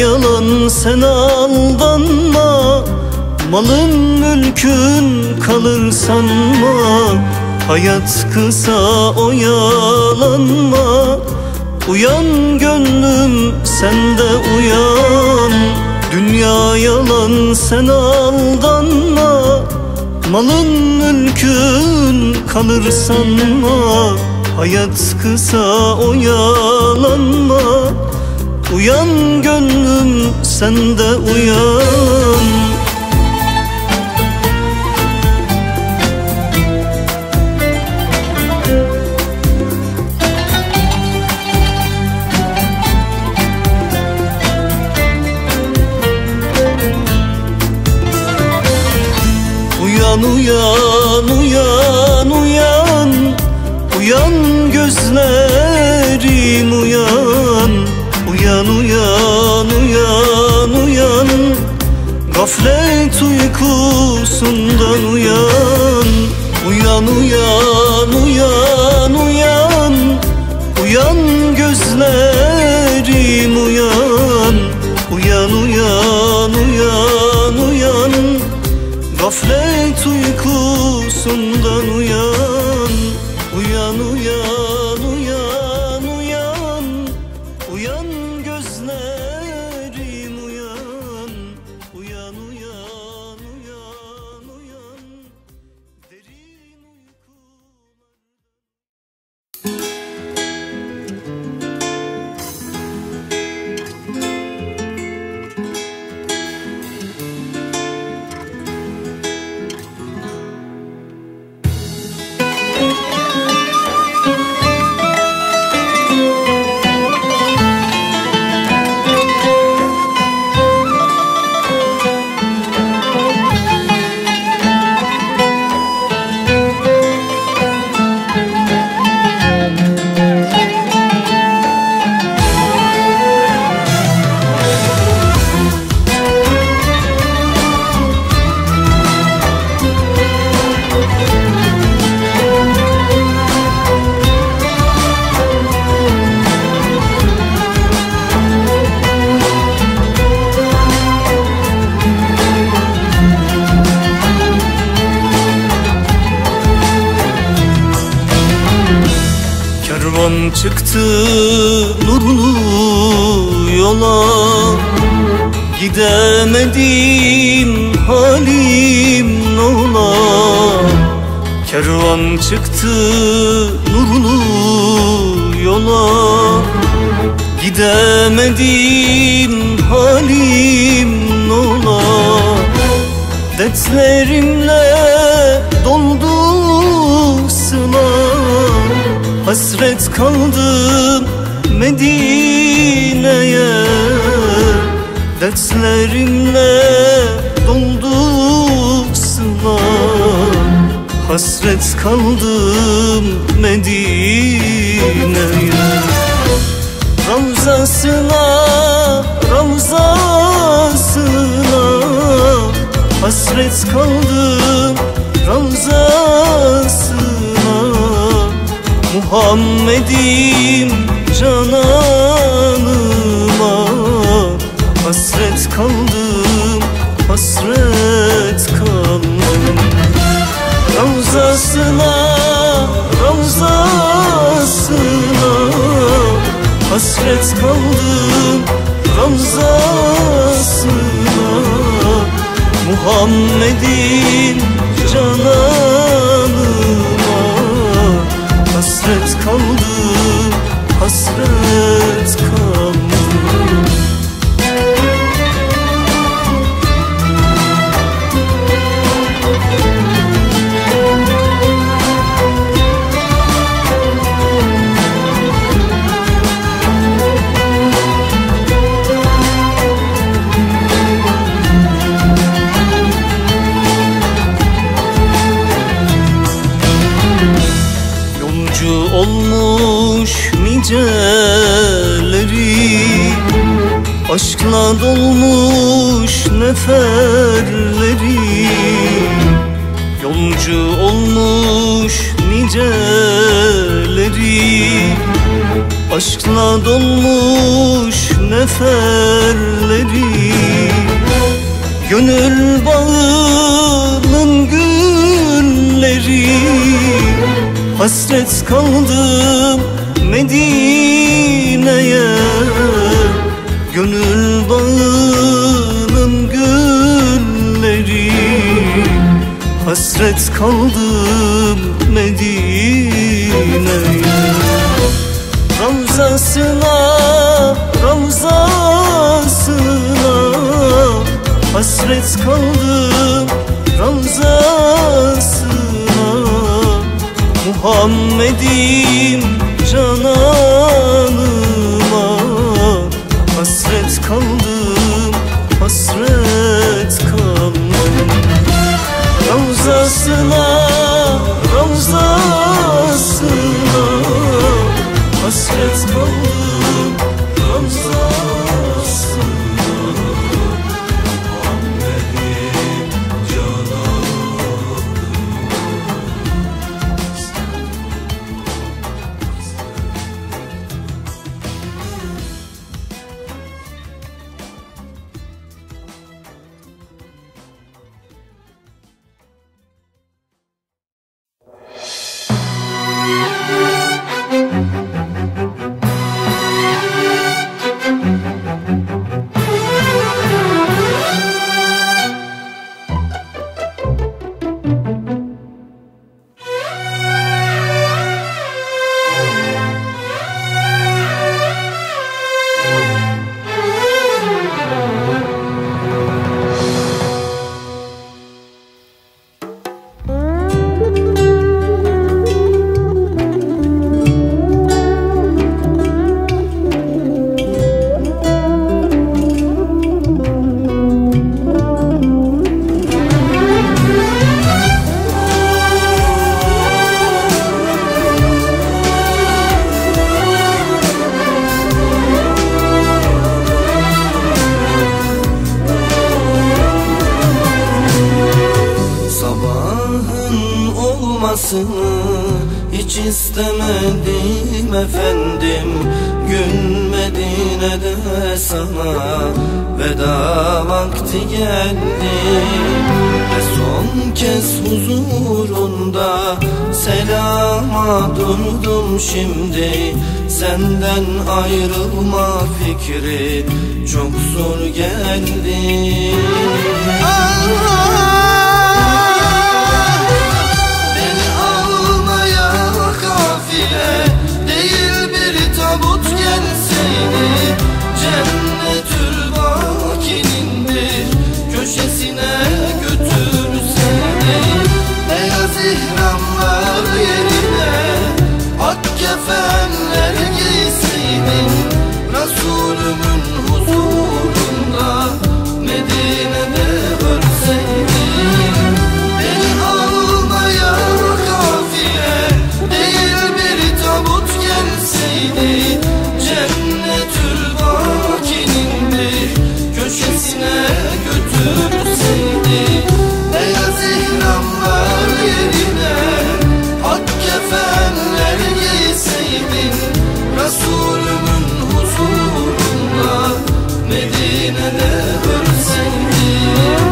yalan sen aldanma, malın mülkün kalır sanma. Hayat kısa oyalanma, uyan gönlüm sen de uyan. Dünya yalan sen aldanma, malın mülkün kalır sanma. Hayat kısa oyalanma, uyan gönlüm sen de uyan. Uyan uyan uyan uyan, uyan gözlerim uyan. Uyan uyan uyan uyan, gaflet uykusundan uyan. Uyan uyan uyan uyan, uyan gözlerim uyan. Uyan uyan uyan uyan, gaflet uykusundan uyan. Uyan uyan uyan uyan, uyan gözlerim uyan. Uyan uyan uyan uyan, derin çıktı nurlu yola, gidemedim halim nola. Kervan çıktı nurlu yola, gidemedim halim nola. Dertlerimle doldu sıla, hasret kaldım Medine'ye. Dertlerimle doldu sıla, hasret kaldım Medine'ye. Ravzasına, Ravzasına hasret kaldım, Ravzasına. Muhammed'im cananıma hasret kaldım, hasret kaldım. Ravzasına, Ravzasına hasret kaldım, Ravzasına. Muhammed'im cananıma hasret kaldım, hasret kaldım. Olmuş niceleri, aşkla dolmuş neferleri. Yolcu olmuş niceleri, aşkla dolmuş neferleri, gönül bağının gülleri. Hasret kaldım Medine'ye, gönül bağının gülleri. Hasret kaldım Medine'ye. Ravzasına, ravzasına hasret kaldım, ravzasına. Muhammed'im cananıma hasret kaldım, hasret kaldım. Ravzasına, ravzasına hasret kaldım, ravzasına. Muhammed'im hiç istemedim efendim. Gün Medine'de sana veda vakti geldi ve son kez huzurunda selama durdum şimdi. Senden ayrılma fikri çok zor geldi. Değil bir tabut gelseydi, Cennetül Baki'nin bir köşesine götürseydi. Beyaz ihramlar yerine ak kefenler giyseydin, Resulümün huzurunda Medine'de ölseydin. Beni almaya kafile değil bir tabut gelseydi, Cennetül Baki'nin bir köşesine götürseydi. Beyaz ihramlar yerine ak kefenler giyseydin, Resulümün huzurunda Medine'de ölseydin.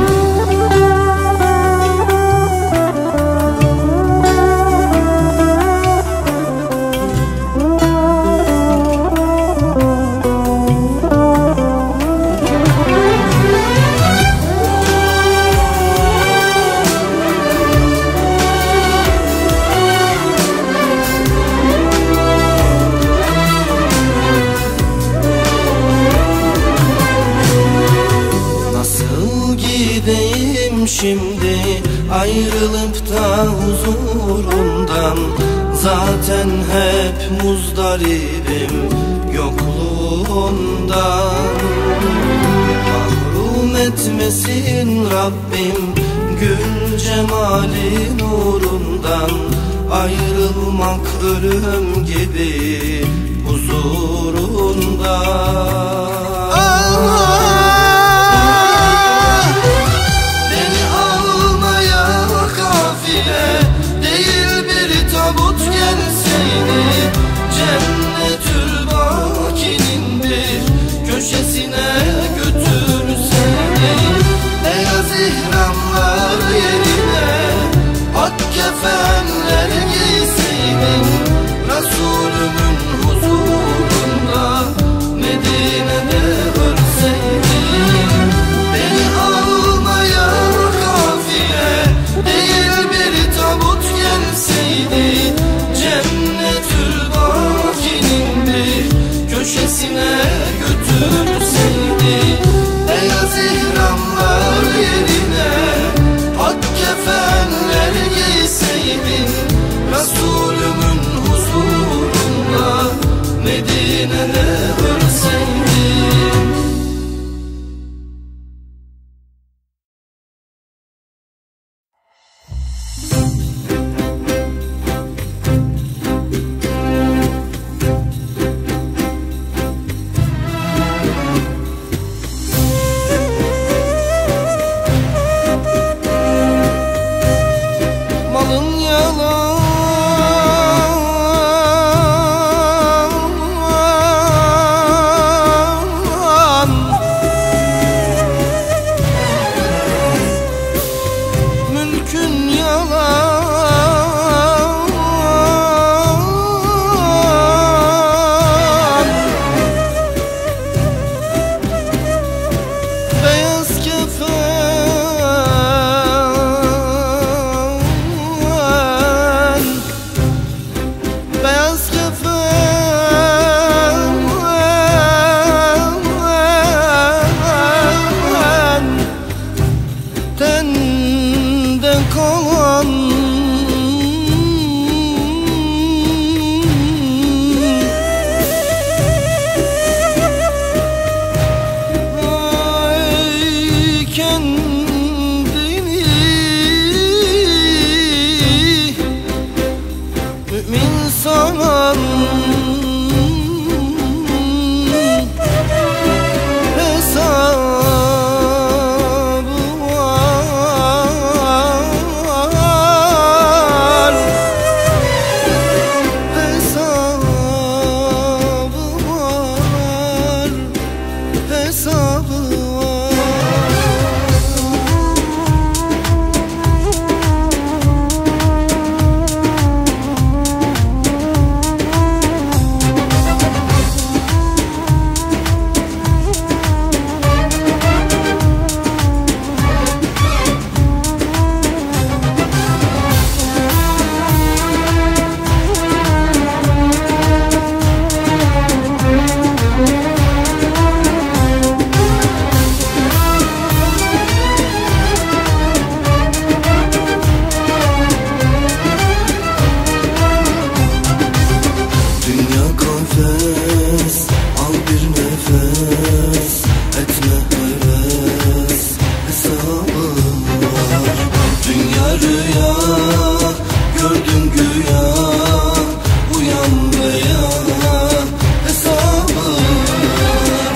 Şimdi ayrılıp da huzurundan, zaten hep muzdaribim yokluğundan. Mahrum etmesin Rabbim gül cemali nurundan, ayrılmak ölüm gibi huzurundan. Değil bir tabut gelseydi, Cennetül Baki'nin bir köşesine köşesine götürseydi, beyaz ihramlar yerine ak kefenler giyseydin, Resulümün huzurunda Medine'de ölseydin. Malın yalan, mülkün yalan, beyaz kefen, beyaz kefen, tende kalan ay kendini mümin sanan hesabı var, hesabı var, hesabı var. Dünya kafes, al bir nefes, etme heves, hesabı var. Dünya rüya, gördün güya, uyan veya hesabı var.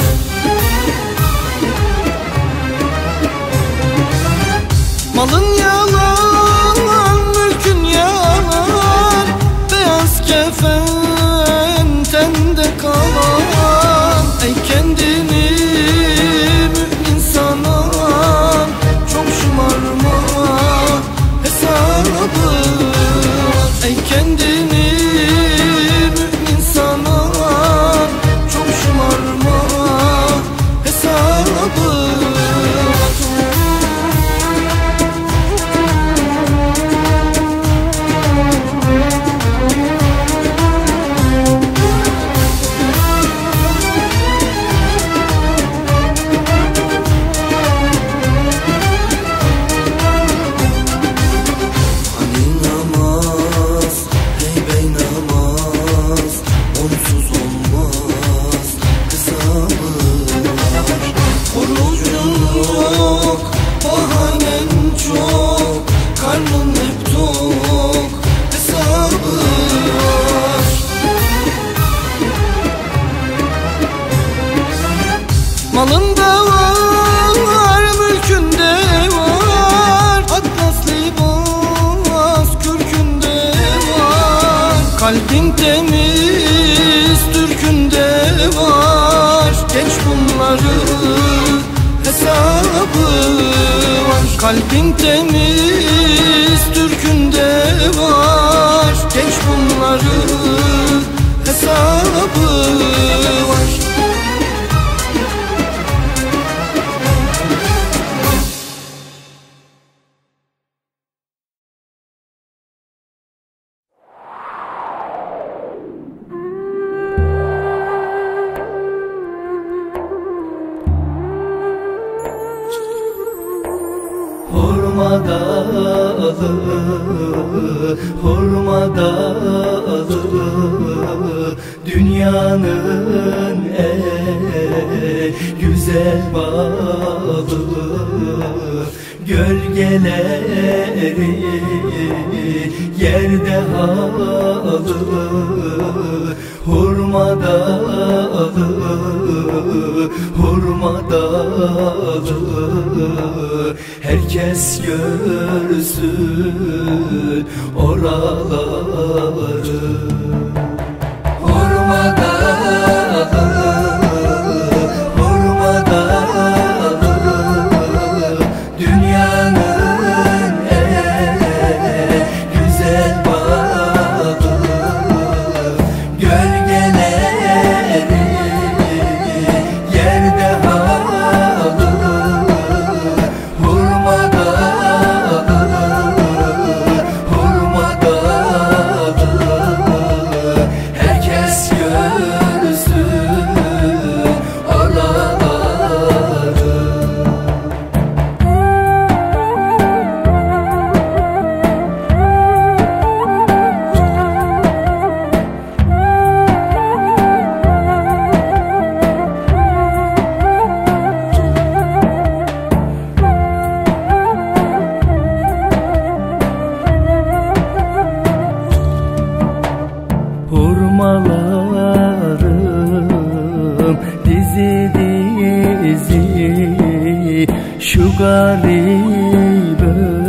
Malın yalan, mülkün yalan, beyaz kefen tende kalan. Ey kendini mümin sanan, çok şımarma, hesabı var. Ey kendini mümin sanan, çok şımarma, hesabı var. Hani namaz, hey bey namaz, onsuz olmaz, hesabı var. Orucun yok, bahanen çok, karnın hep tok, hesabı var. Malında var, mülkünde var, atlas libas kürkünde var. Kalbin temiz, türkünde var. Geç bunları, hesabı var. Kalbin temiz, türkünde var. Geç bunları, hesabı var. hurma dalı, dünyanın en güzel balı. Gölgeleri yerde halı, hurma dalı, hurma dalı. Herkes görsün oraları. Hurma dalı, hurma dalı, dünyanın en güzel balı. Gölgeleri yerde halı, hurma dalı, hurma dalı. Herkes görsün oraları. Hurmalarım dizi dizi, şu garip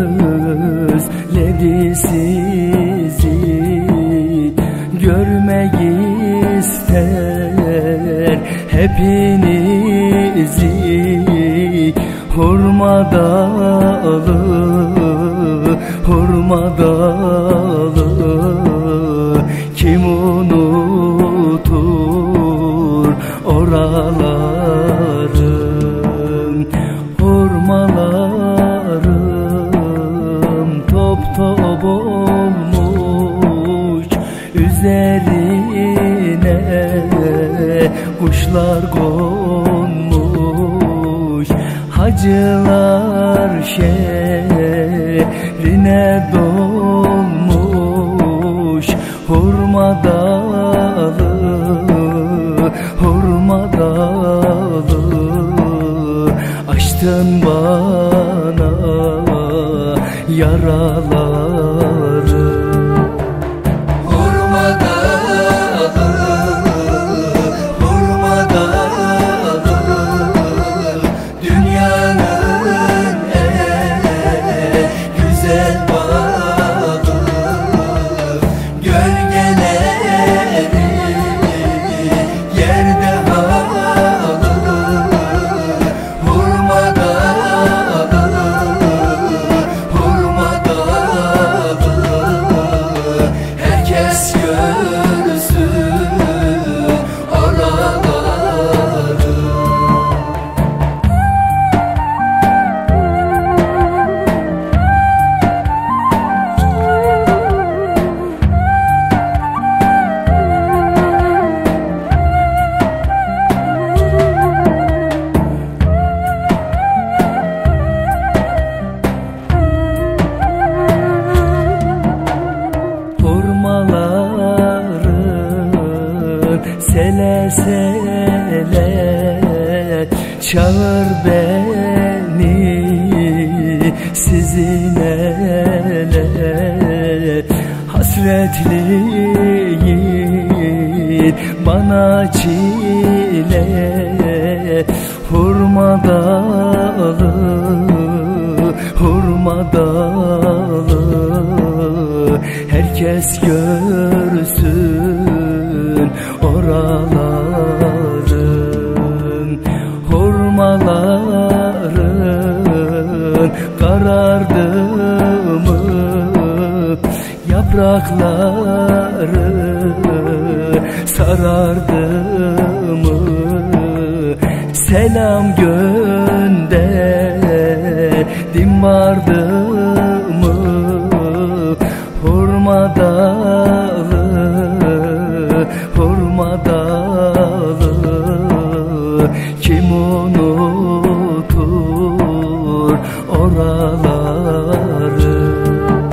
özledi sizi. Görmek ister hepinizi. Hurma dalı, hurma dalı, kim unutur oraları. Hurmalarım top top olmuş, üzerine kuşlar konmuş. Hacılar şehrine dolmuş. Hurma dalı, hurma dalı, açtın bana yaraları. Hurma dalı, hurma dalı, dünyanın en güzel balı. Gölgeleri yerde halı, hurma dalı, hurma dalı. Herkes görsün oraları. Hurmaların sele sele çağır beni sizin ele. Hasretliyin bana çile. Hurma dalı, hurma dalı, herkes görsün oraların. Hurmaların karardı mı, yaprakları sarardı mı? Selam gönderdim vardı mı? Hurma dalı, hurma dalı, kim unutur oraları.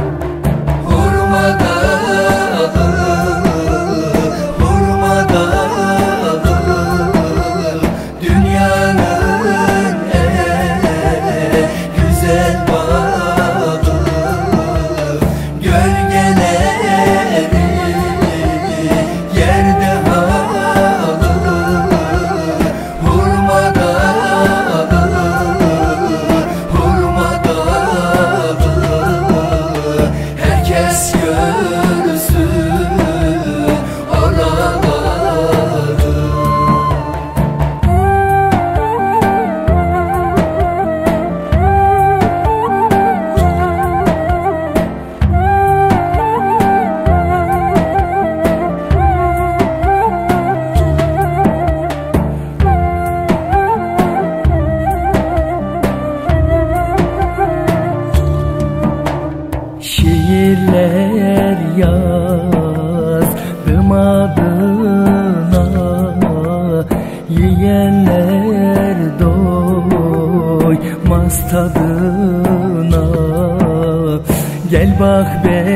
yiyenler doymaz tadına. Gel bak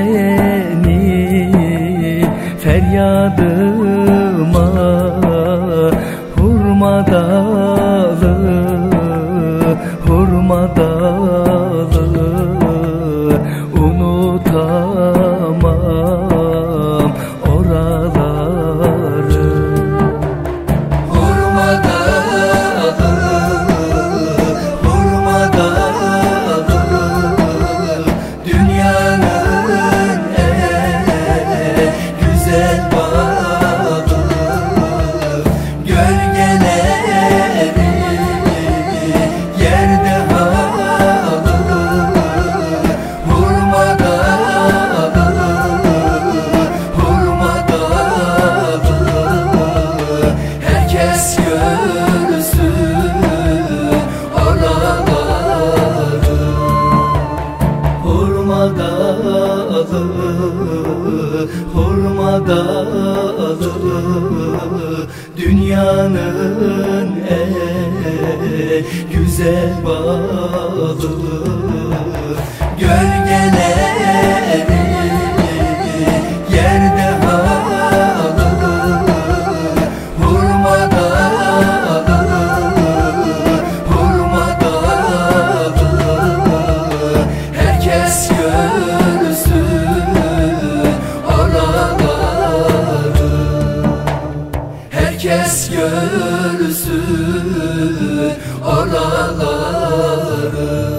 benim feryadıma, hurma dalı, hurma dalı, unutamam oraları. Hurma dalı, hurma dalı, dünyanın en güzel bağı. Gölgeleri yerde halı. Hurma dalı, hurma dalı, herkes görsün oraları. Hurma dalı, hurma dalı, dünyanın en güzel bağı. Gölgeleri yerde halı. Hurma dalı, hurma dalı, herkes görsün oraları. Herkes görsün oraları.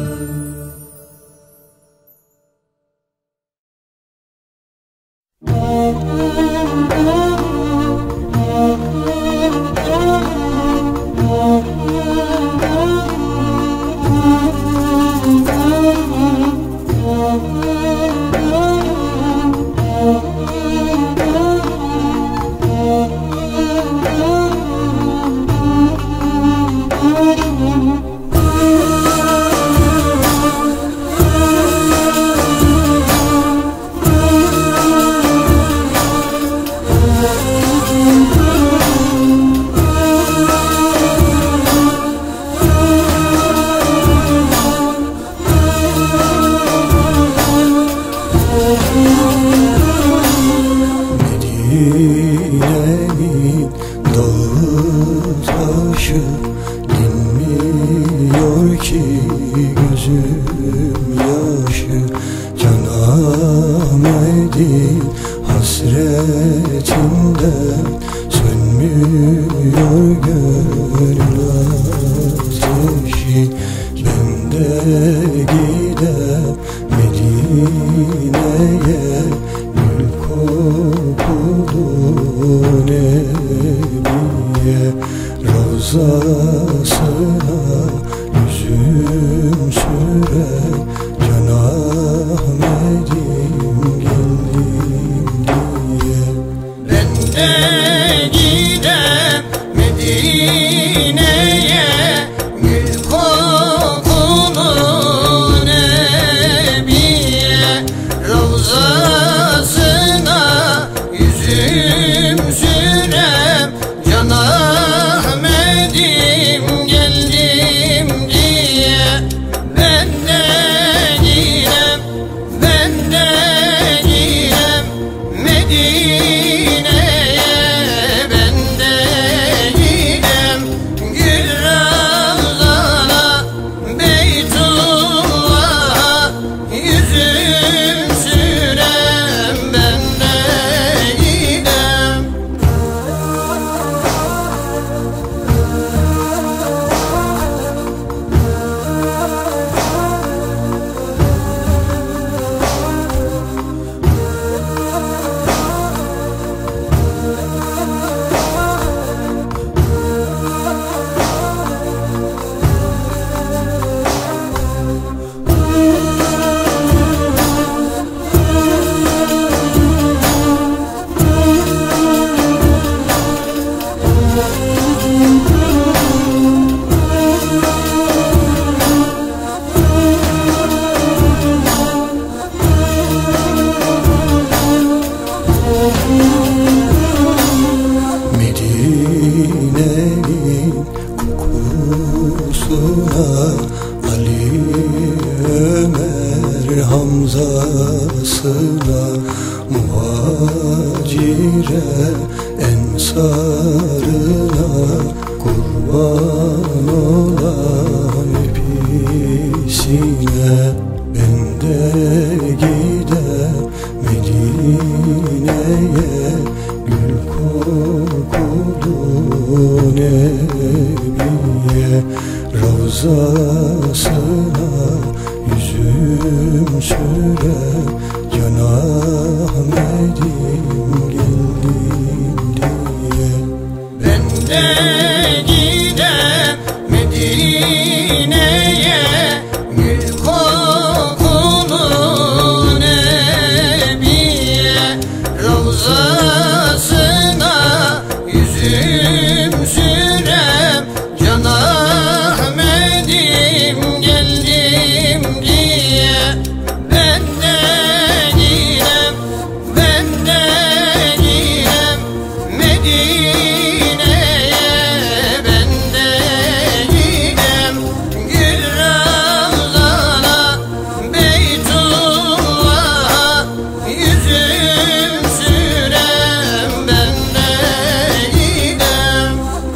Medine'nin dağı taşı dinmiyor ki gözüm yaşı. Can Ahmet'in hasretinden sönmüyor gönül ateşi. Ben de gidem Medine'ye, gül kokulu Nebiye, Ravzasına yüzüm sürer. Can Ahmet'im geldim diye. Ben de gidem Medine'ye, gül kokulu Nebiye, Ravzasına yüzüm sürem. Can Ahmet'im geldim diye. Ben de Hamzasına, muhacire, ensarına kurban olan hepsine. Ben de gider Medine'ye, gül kokulu Nebiye. Ravzasına yüzüm sürer, Can Ahmet'im geldim diye. Ben de gider Medine'ye, gül kokulu Nebiye. Ravzasına yüzüm sürem, Can Ahmet'im geldim diye. Ben de girem, ben de girem Medine'ye. Ben de girem gül Ravzana, Beytullah'a yüzüm sürem. Ben de girem.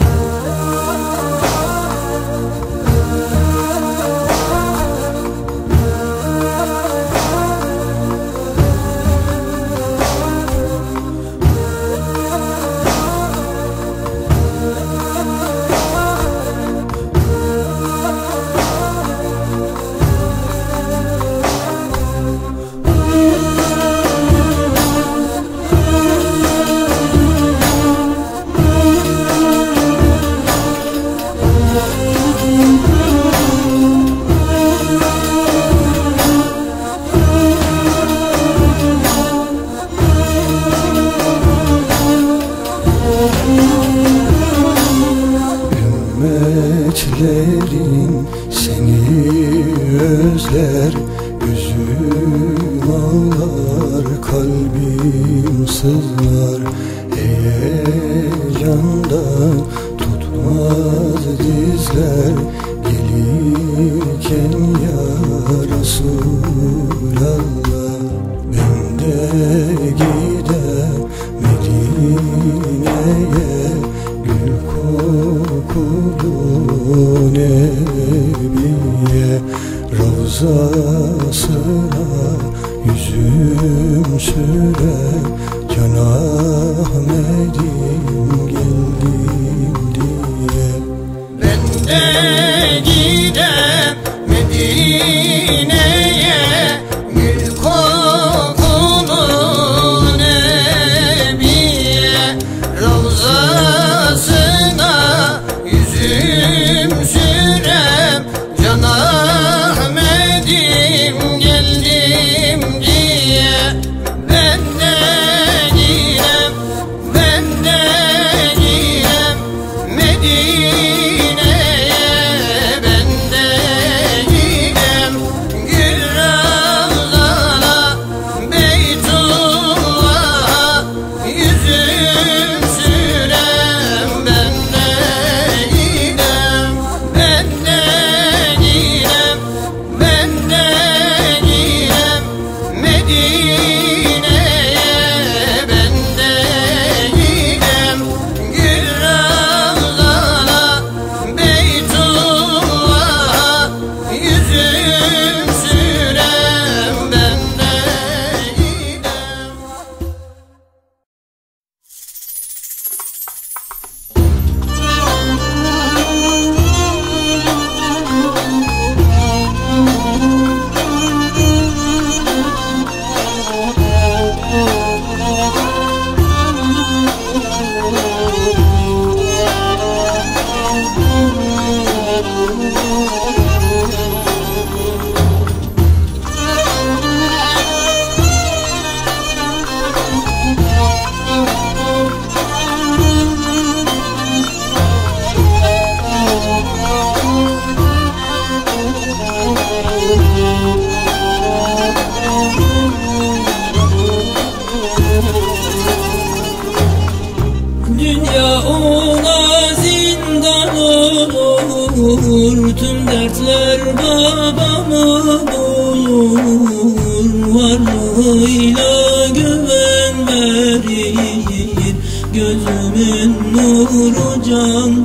Ümmetlerin seni özler, gözüm ağlar, kalbim sızlar. Heyecandan tutmaz dizler, gelirken ya Resulallah. Ben de gider Medine'ye, gül kokulu Nebiye. Ravzasına yüzüm sürer, Can Ahmet'im geldim diye. Ben de gider Medine'ye, gül kokulu Nebiye. Ravzasına yüzüm sürem, Can Ahmet'im geldim diye. Ben de girem, ben de girem Medine'ye. Ben de girem gül Ravzana, Beytullah'a yüzüm sürem. Ben de girem, ben de girem, ben de girem Medine'ye. Ben de girem gül Ravzana, Beytullah'a yüzüm sürem. Ben de girem. Dünya ona zindan olur, tüm dertler babamı bulur. varlığıyla güven verir, gözümün nuru can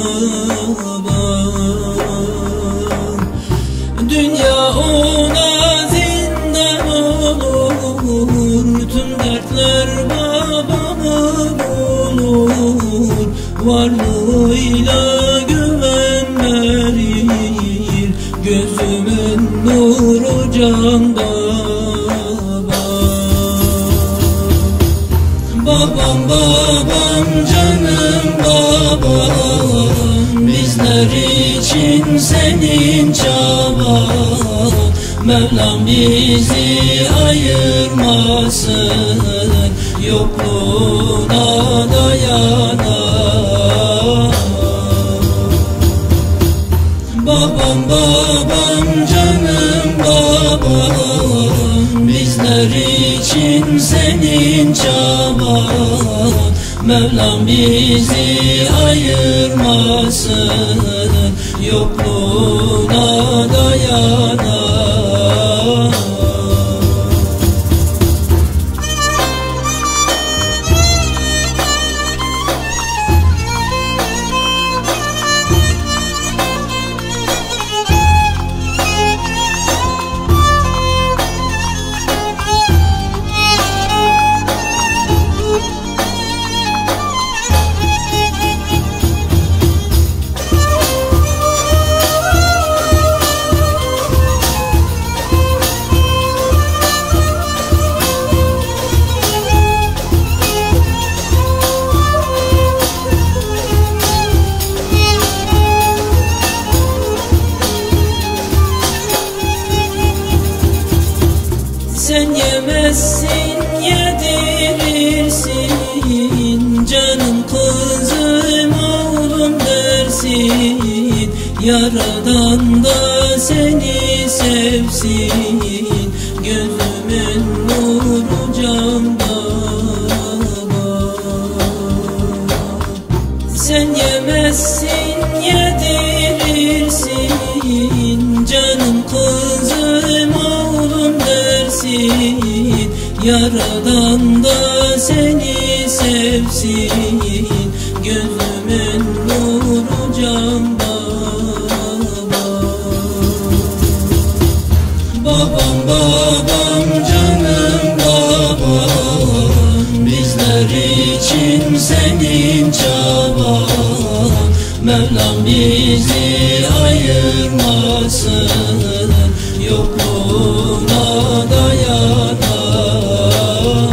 babam. Dünya ona zindan olur, tüm dertler babamı bulur. Varlığıyla güven verir, gözümün nuru can babam. Babam babam canım babam, bizler için senin çaban. Mevlam bizi ayırmasın, yokluğuna dayanan. Babam babam canım babam, bizler için senin çaban. Mevlam bizi ayırmasın, yokluğuna dayanan. Sen yemezsin, yedirirsin, canım kızım oğlum dersin. Yaradan da seni sevsin, gözümün nuru can baba. Sen yemezsin, yedirirsin, canım kızım oğlum dersin. Yaradan da seni sevsin, gözümün nuru can baba. Babam babam canım babam, bizler için senin çaban. Mevlam bizi ayırmasın, yokluğuna dayanan.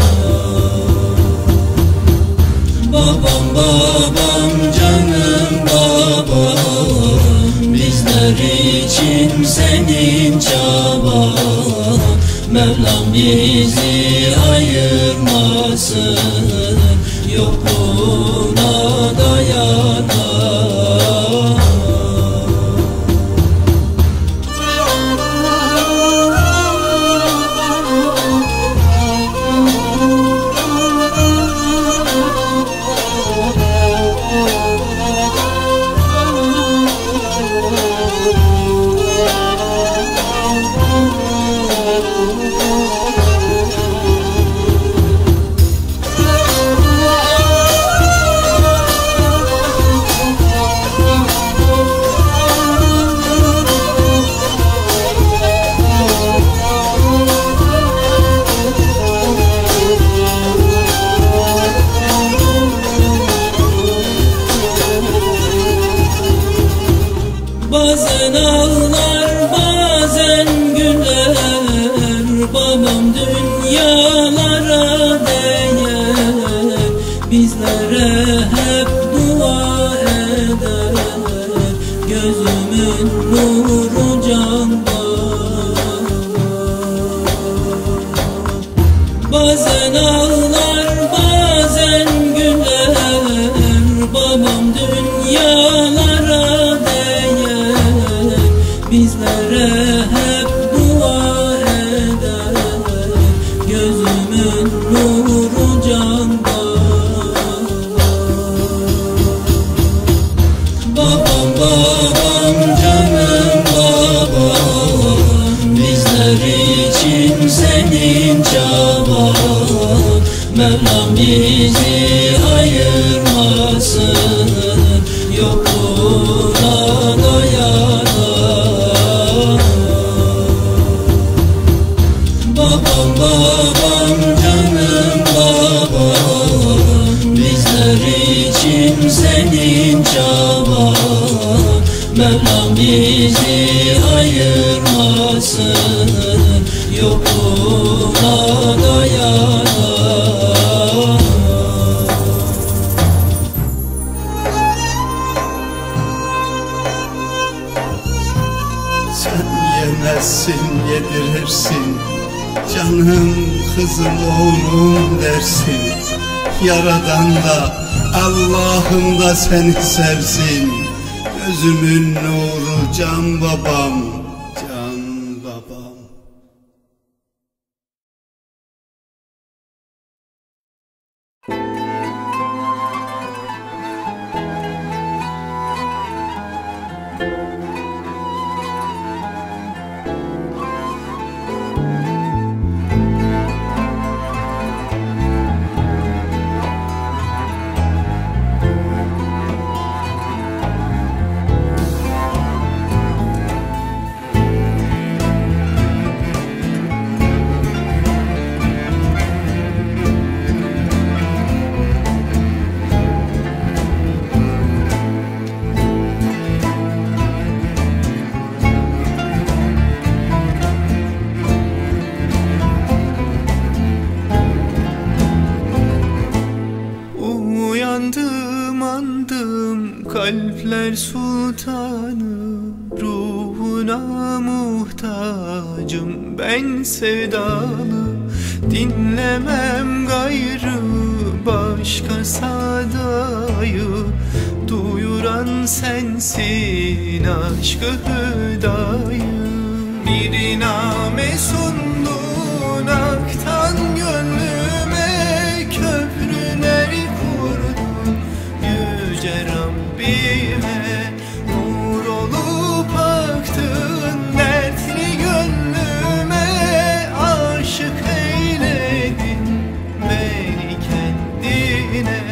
Babam babam canım babam, bizler için senin çaban. Mevlam bizi ayırmasın, yokluğuna dayanan. Bazen ağlar bazen güler, babam dünyalara değer. Bizlere hep dua eder, gözümün nuru can baba. Bazen ağlar bazen güler, babam dünyalara değer. Bizlere hep dua eder, gözümün nuru can baba. Babam babam canım babam, bizler için senin can. Mevlam bizi ayırmasın, yokluğuna doyana. Babam babam canım babam, bizler için senin çaban. Mevlam bizi ayırmasın, yokluğuna doyana. Sen yemezsin yedirirsin, canım kızım oğlum dersin. Yaradan da Allah'ım da seni sevsin. Gözümün nuru can babam, can babam. Uyandım andım kalpler sultanı, ruhuna muhtacım ben sevdalı. Dinlemem gayrı başka sadayı, duyuran sensin aşkı hüdayı. Bir name sundun aktan gönlüme, köprüler kurdun yüce Rabbime. Nur olup aktın dertli gönlüme, aşık eyledin beni kendine.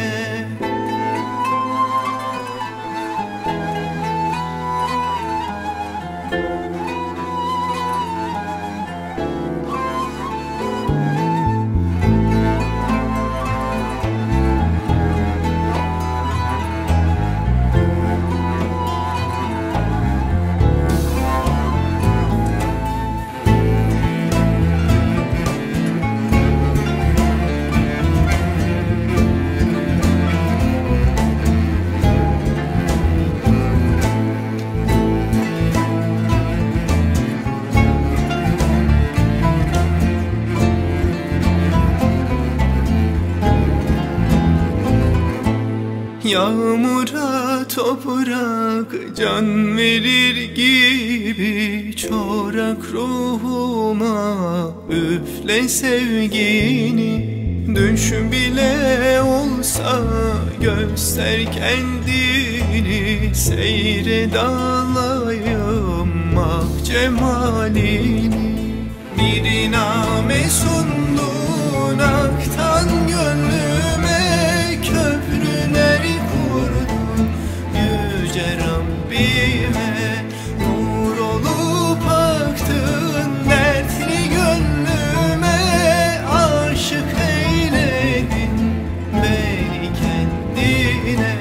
Yağmura toprak can verir gibi, çorak ruhuma üfle sevgini. Düş bile olsa göster kendini, seyre dalayım ah cemalini. Bir name sundun aktan gönlüme, köprüler kurdun yüce Rabbime. Nur olup aktın dertli gönlüme, aşık eyledin beni kendine.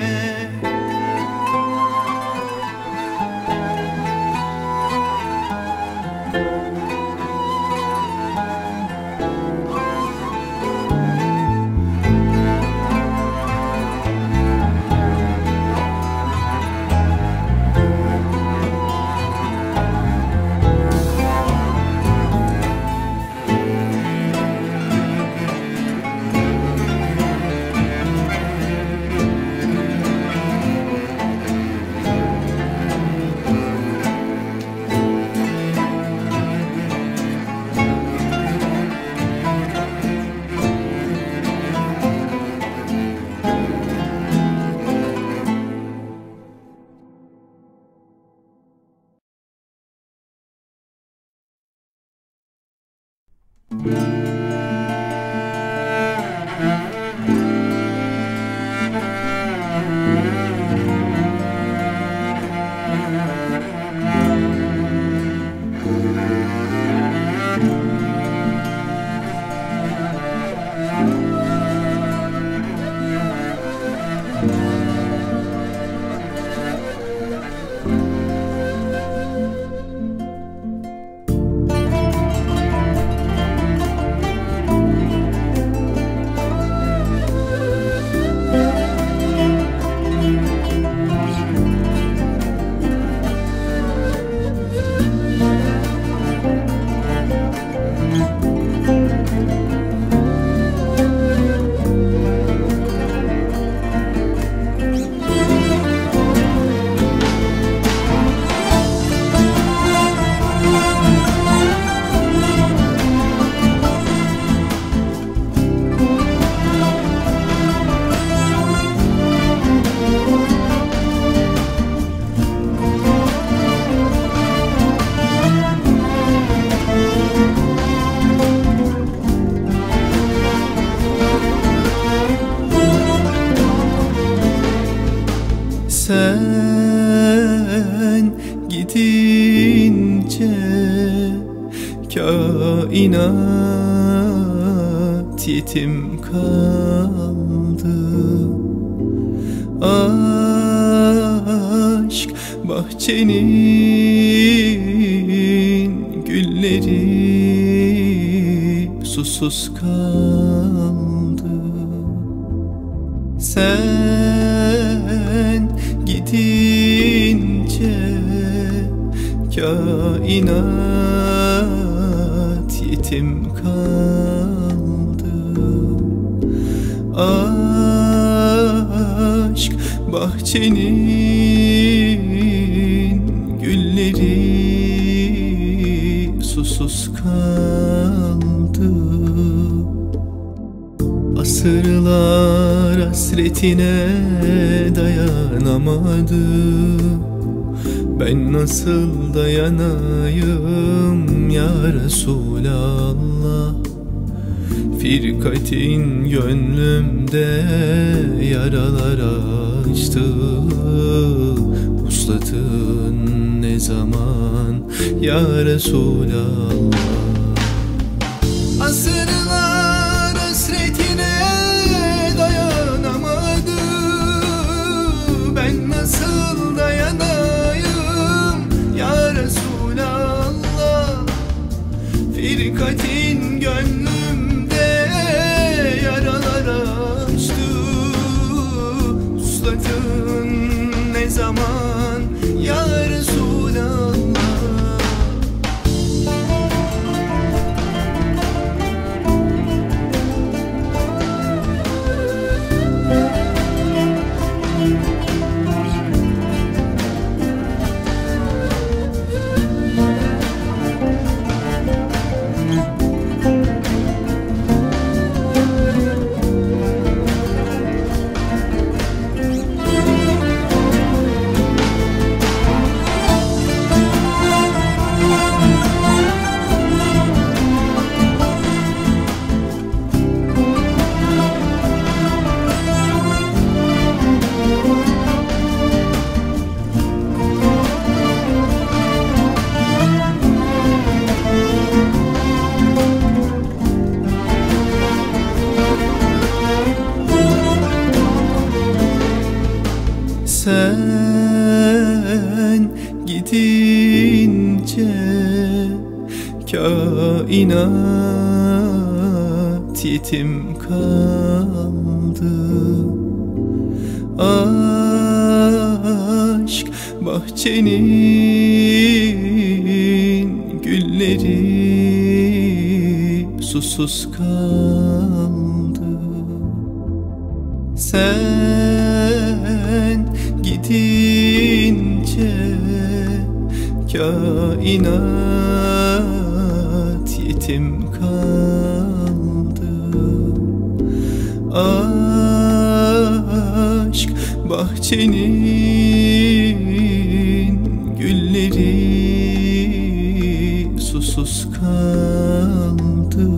Sen gidince kainat yetim kaldı. Aşk bahçenin gülleri susuz kaldı. Sen gidince kainat yetim kaldı. Aşk bahçenin gülleri susuz kaldı. Asırlar hasretine dayanamadı. Ben nasıl dayanayım ya Resulallah? Firkatin gönlümde yaralar açtı. Uslatın ne zaman ya Resulallah? Asırlar hasretine dayanamadı. Ben nasıl dayanayım ya Resulallah? Firkatin gönlümde yaralar açtı. Uslatın ne zaman ya Resulallah? Sen gidince kainat yetim kaldı. Aşk bahçenin gülleri susuz kaldı. Sen gidince kainat yetim kaldı. Aşk bahçenin gülleri susuz kaldı.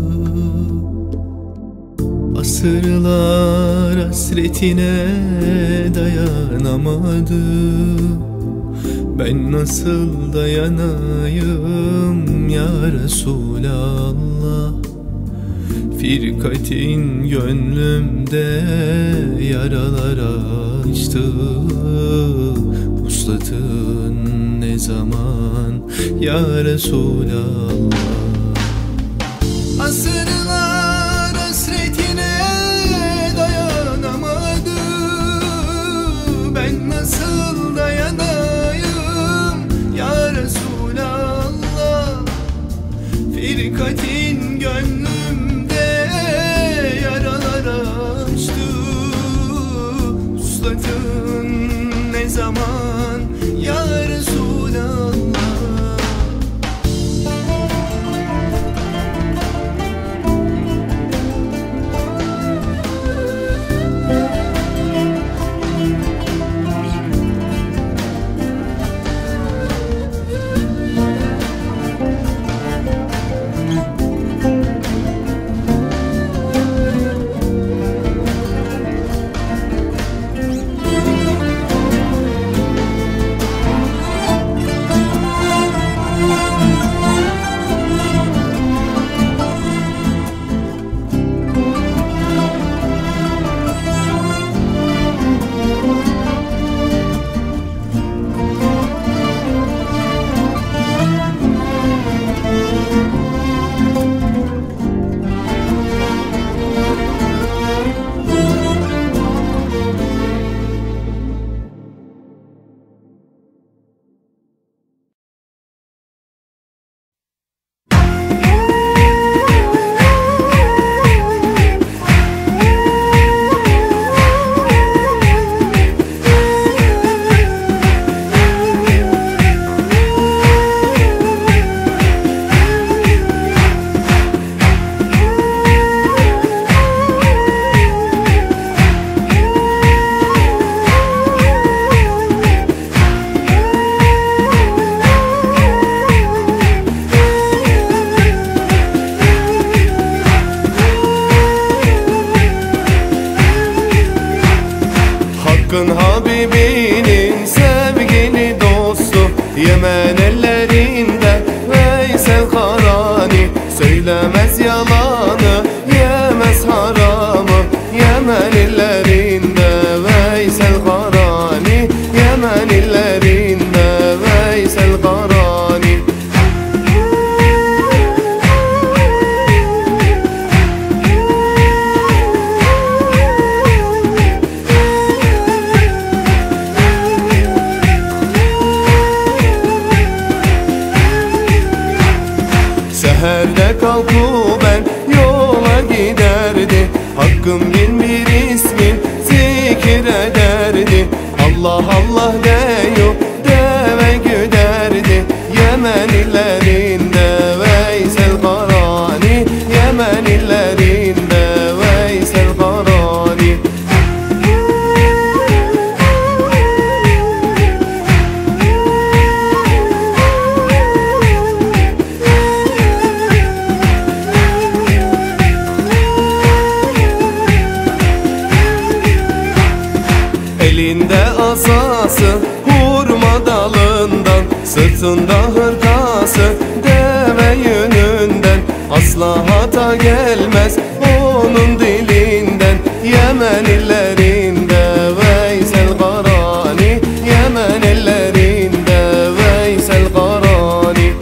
Asırlar hasretine dayanamadı. Ben nasıl dayanayım ya Resulallah? Firkatin gönlümde yaralar açtı. Uslatın ne zaman ya Resulallah? Asırlar hasretine dayanamadı. Ben nasıl dayanayım ya Resulallah? Firkatin gönlümde yaralar açtı. Uslatın ne zaman ya Resulallah? Yemen ellerinde Veysel Karani, söylemez yalanı, yemez haramı. Yemen ellerinde Veysel Karani, Yemen ellerinde Veysel Karani. Seherde kalkıp ben yola giderdi, Hakkın bin bir ismin zikir ederdi. Allah Allah deyo deve güderdi. Yemen illerinde Veysel Karani, Yemen illerinde Veysel Karani. Elinde asası hurma dalından, sırtında hırkası deve yününden. Asla hata gelmez onun dilinden. Yemen illerinde Veysel Karani, Yemen illerinde Veysel Karani.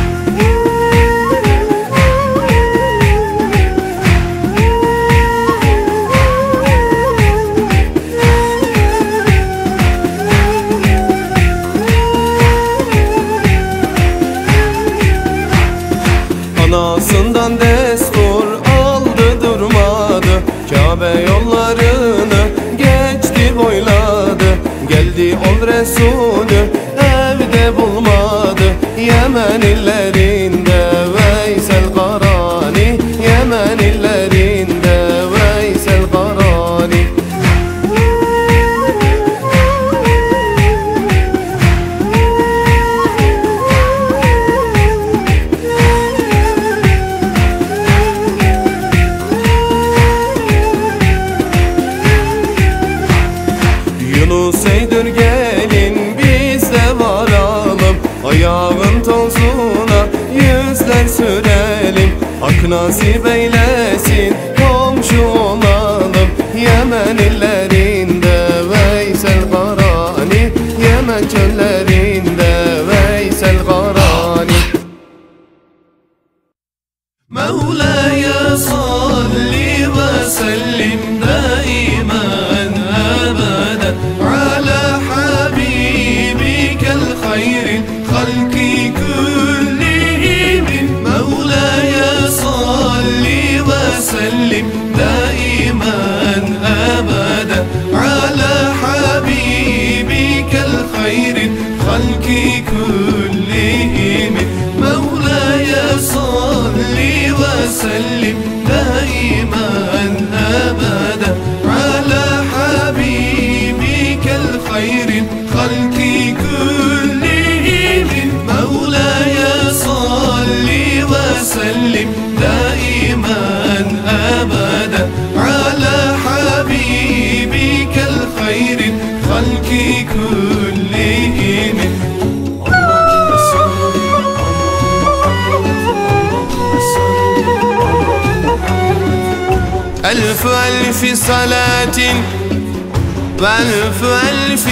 Anasından destur aldı durmadı, Kabe yollarını geçti boyladı. Geldi ol Resulü evde bulmadı. Yemen illerinde Veysel Karani, Yemen illerinde Veysel Karani. Yunus Eydür gelin biz de varalım, ayağın tozuna yüzler sürelim. Hak nasip eylesin komşu olalım. Yemen illerinde Veysel Karani, Yemen çöllerinde Veysel Karani. Mevlaya salli ve sellim daiman abadan ala habibikel hayril halki kullihim. Mevlaya salli ve sellim daiman abadan ala habibikel hayril halki kullihim. Mevlaya salli ve sellim daiman abadan ala habibikel hayril halki kullihim. Mevlaya salli ve sellim daiman abadan ala habibikel hayril halki kullihim. ألف ألف صلاة وألف ألف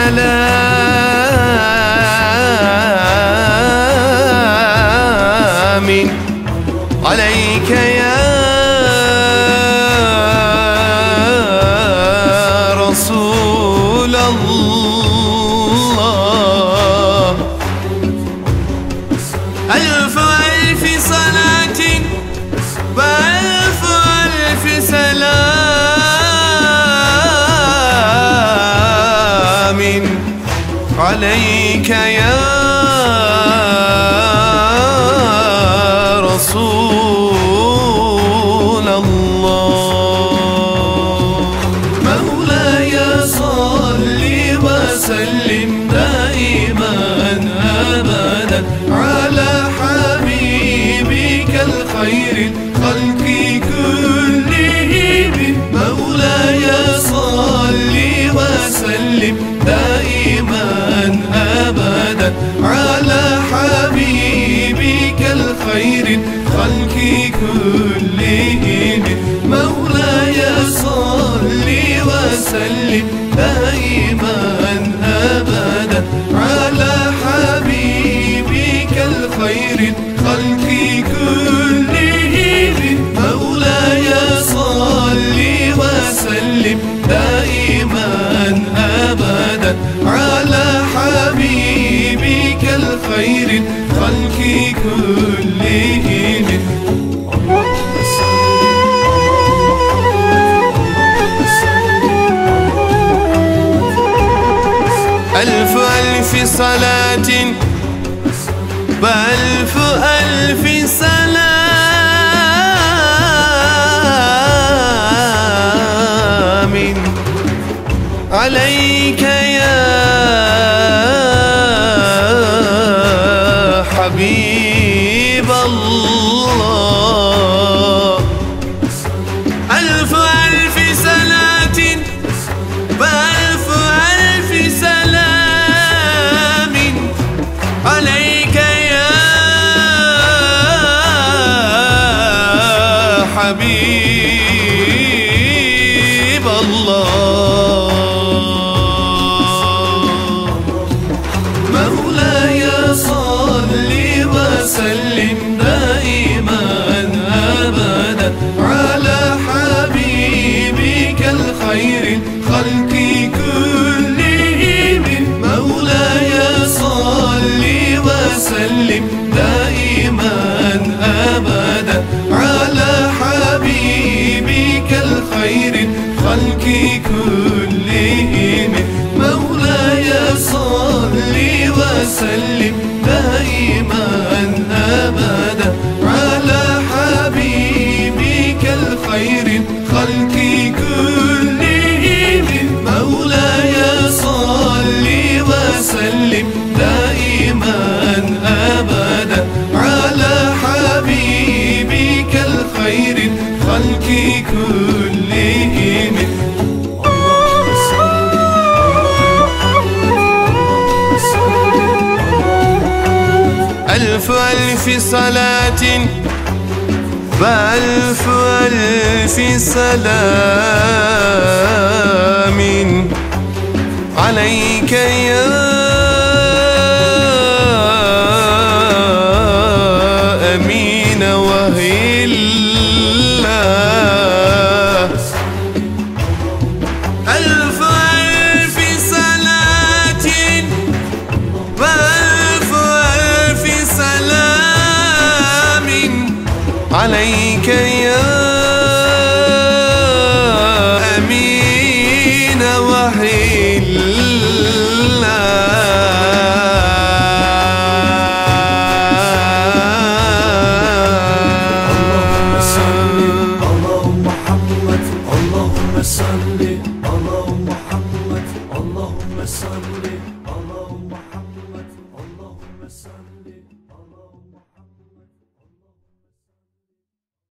سلام عليك يا رسول الله. ألف ألف صلاة وألف ألف سلام عليك يا رسول الله. مولاي صل وسلم دائما أبدا على حبيبك الخير الخلق كلهم. مولاي صل وسلم دائما أبدا الخير الخلق كلهم ألف ألف صلاة بألف ألف سلام عليك يا حبيب الله. ألف ألف صلاة بألف ألف سلام عليك يا حبيب الله. مولاي صل وسلم دائما أبدا على حبيبك الخير الخلق كلهم. مولاي صل وسلم دائما أبدا على حبيبك الخير الخلق كلهم. مولاي صل وسلم دائما أبدا على حبيبك الخير الخلق كلهم. مولاي صل وسلم دائما أبدا على حبيبك الخير الخلق كلهم. ألف ألف صلاة بألف ألف سلام عليك يا أمين وهي الله. ألف ألف صلاة بألف ألف سلام عليك يا أمين وحي الله. اللهم صل على محمد اللهم صل على محمد اللهم صل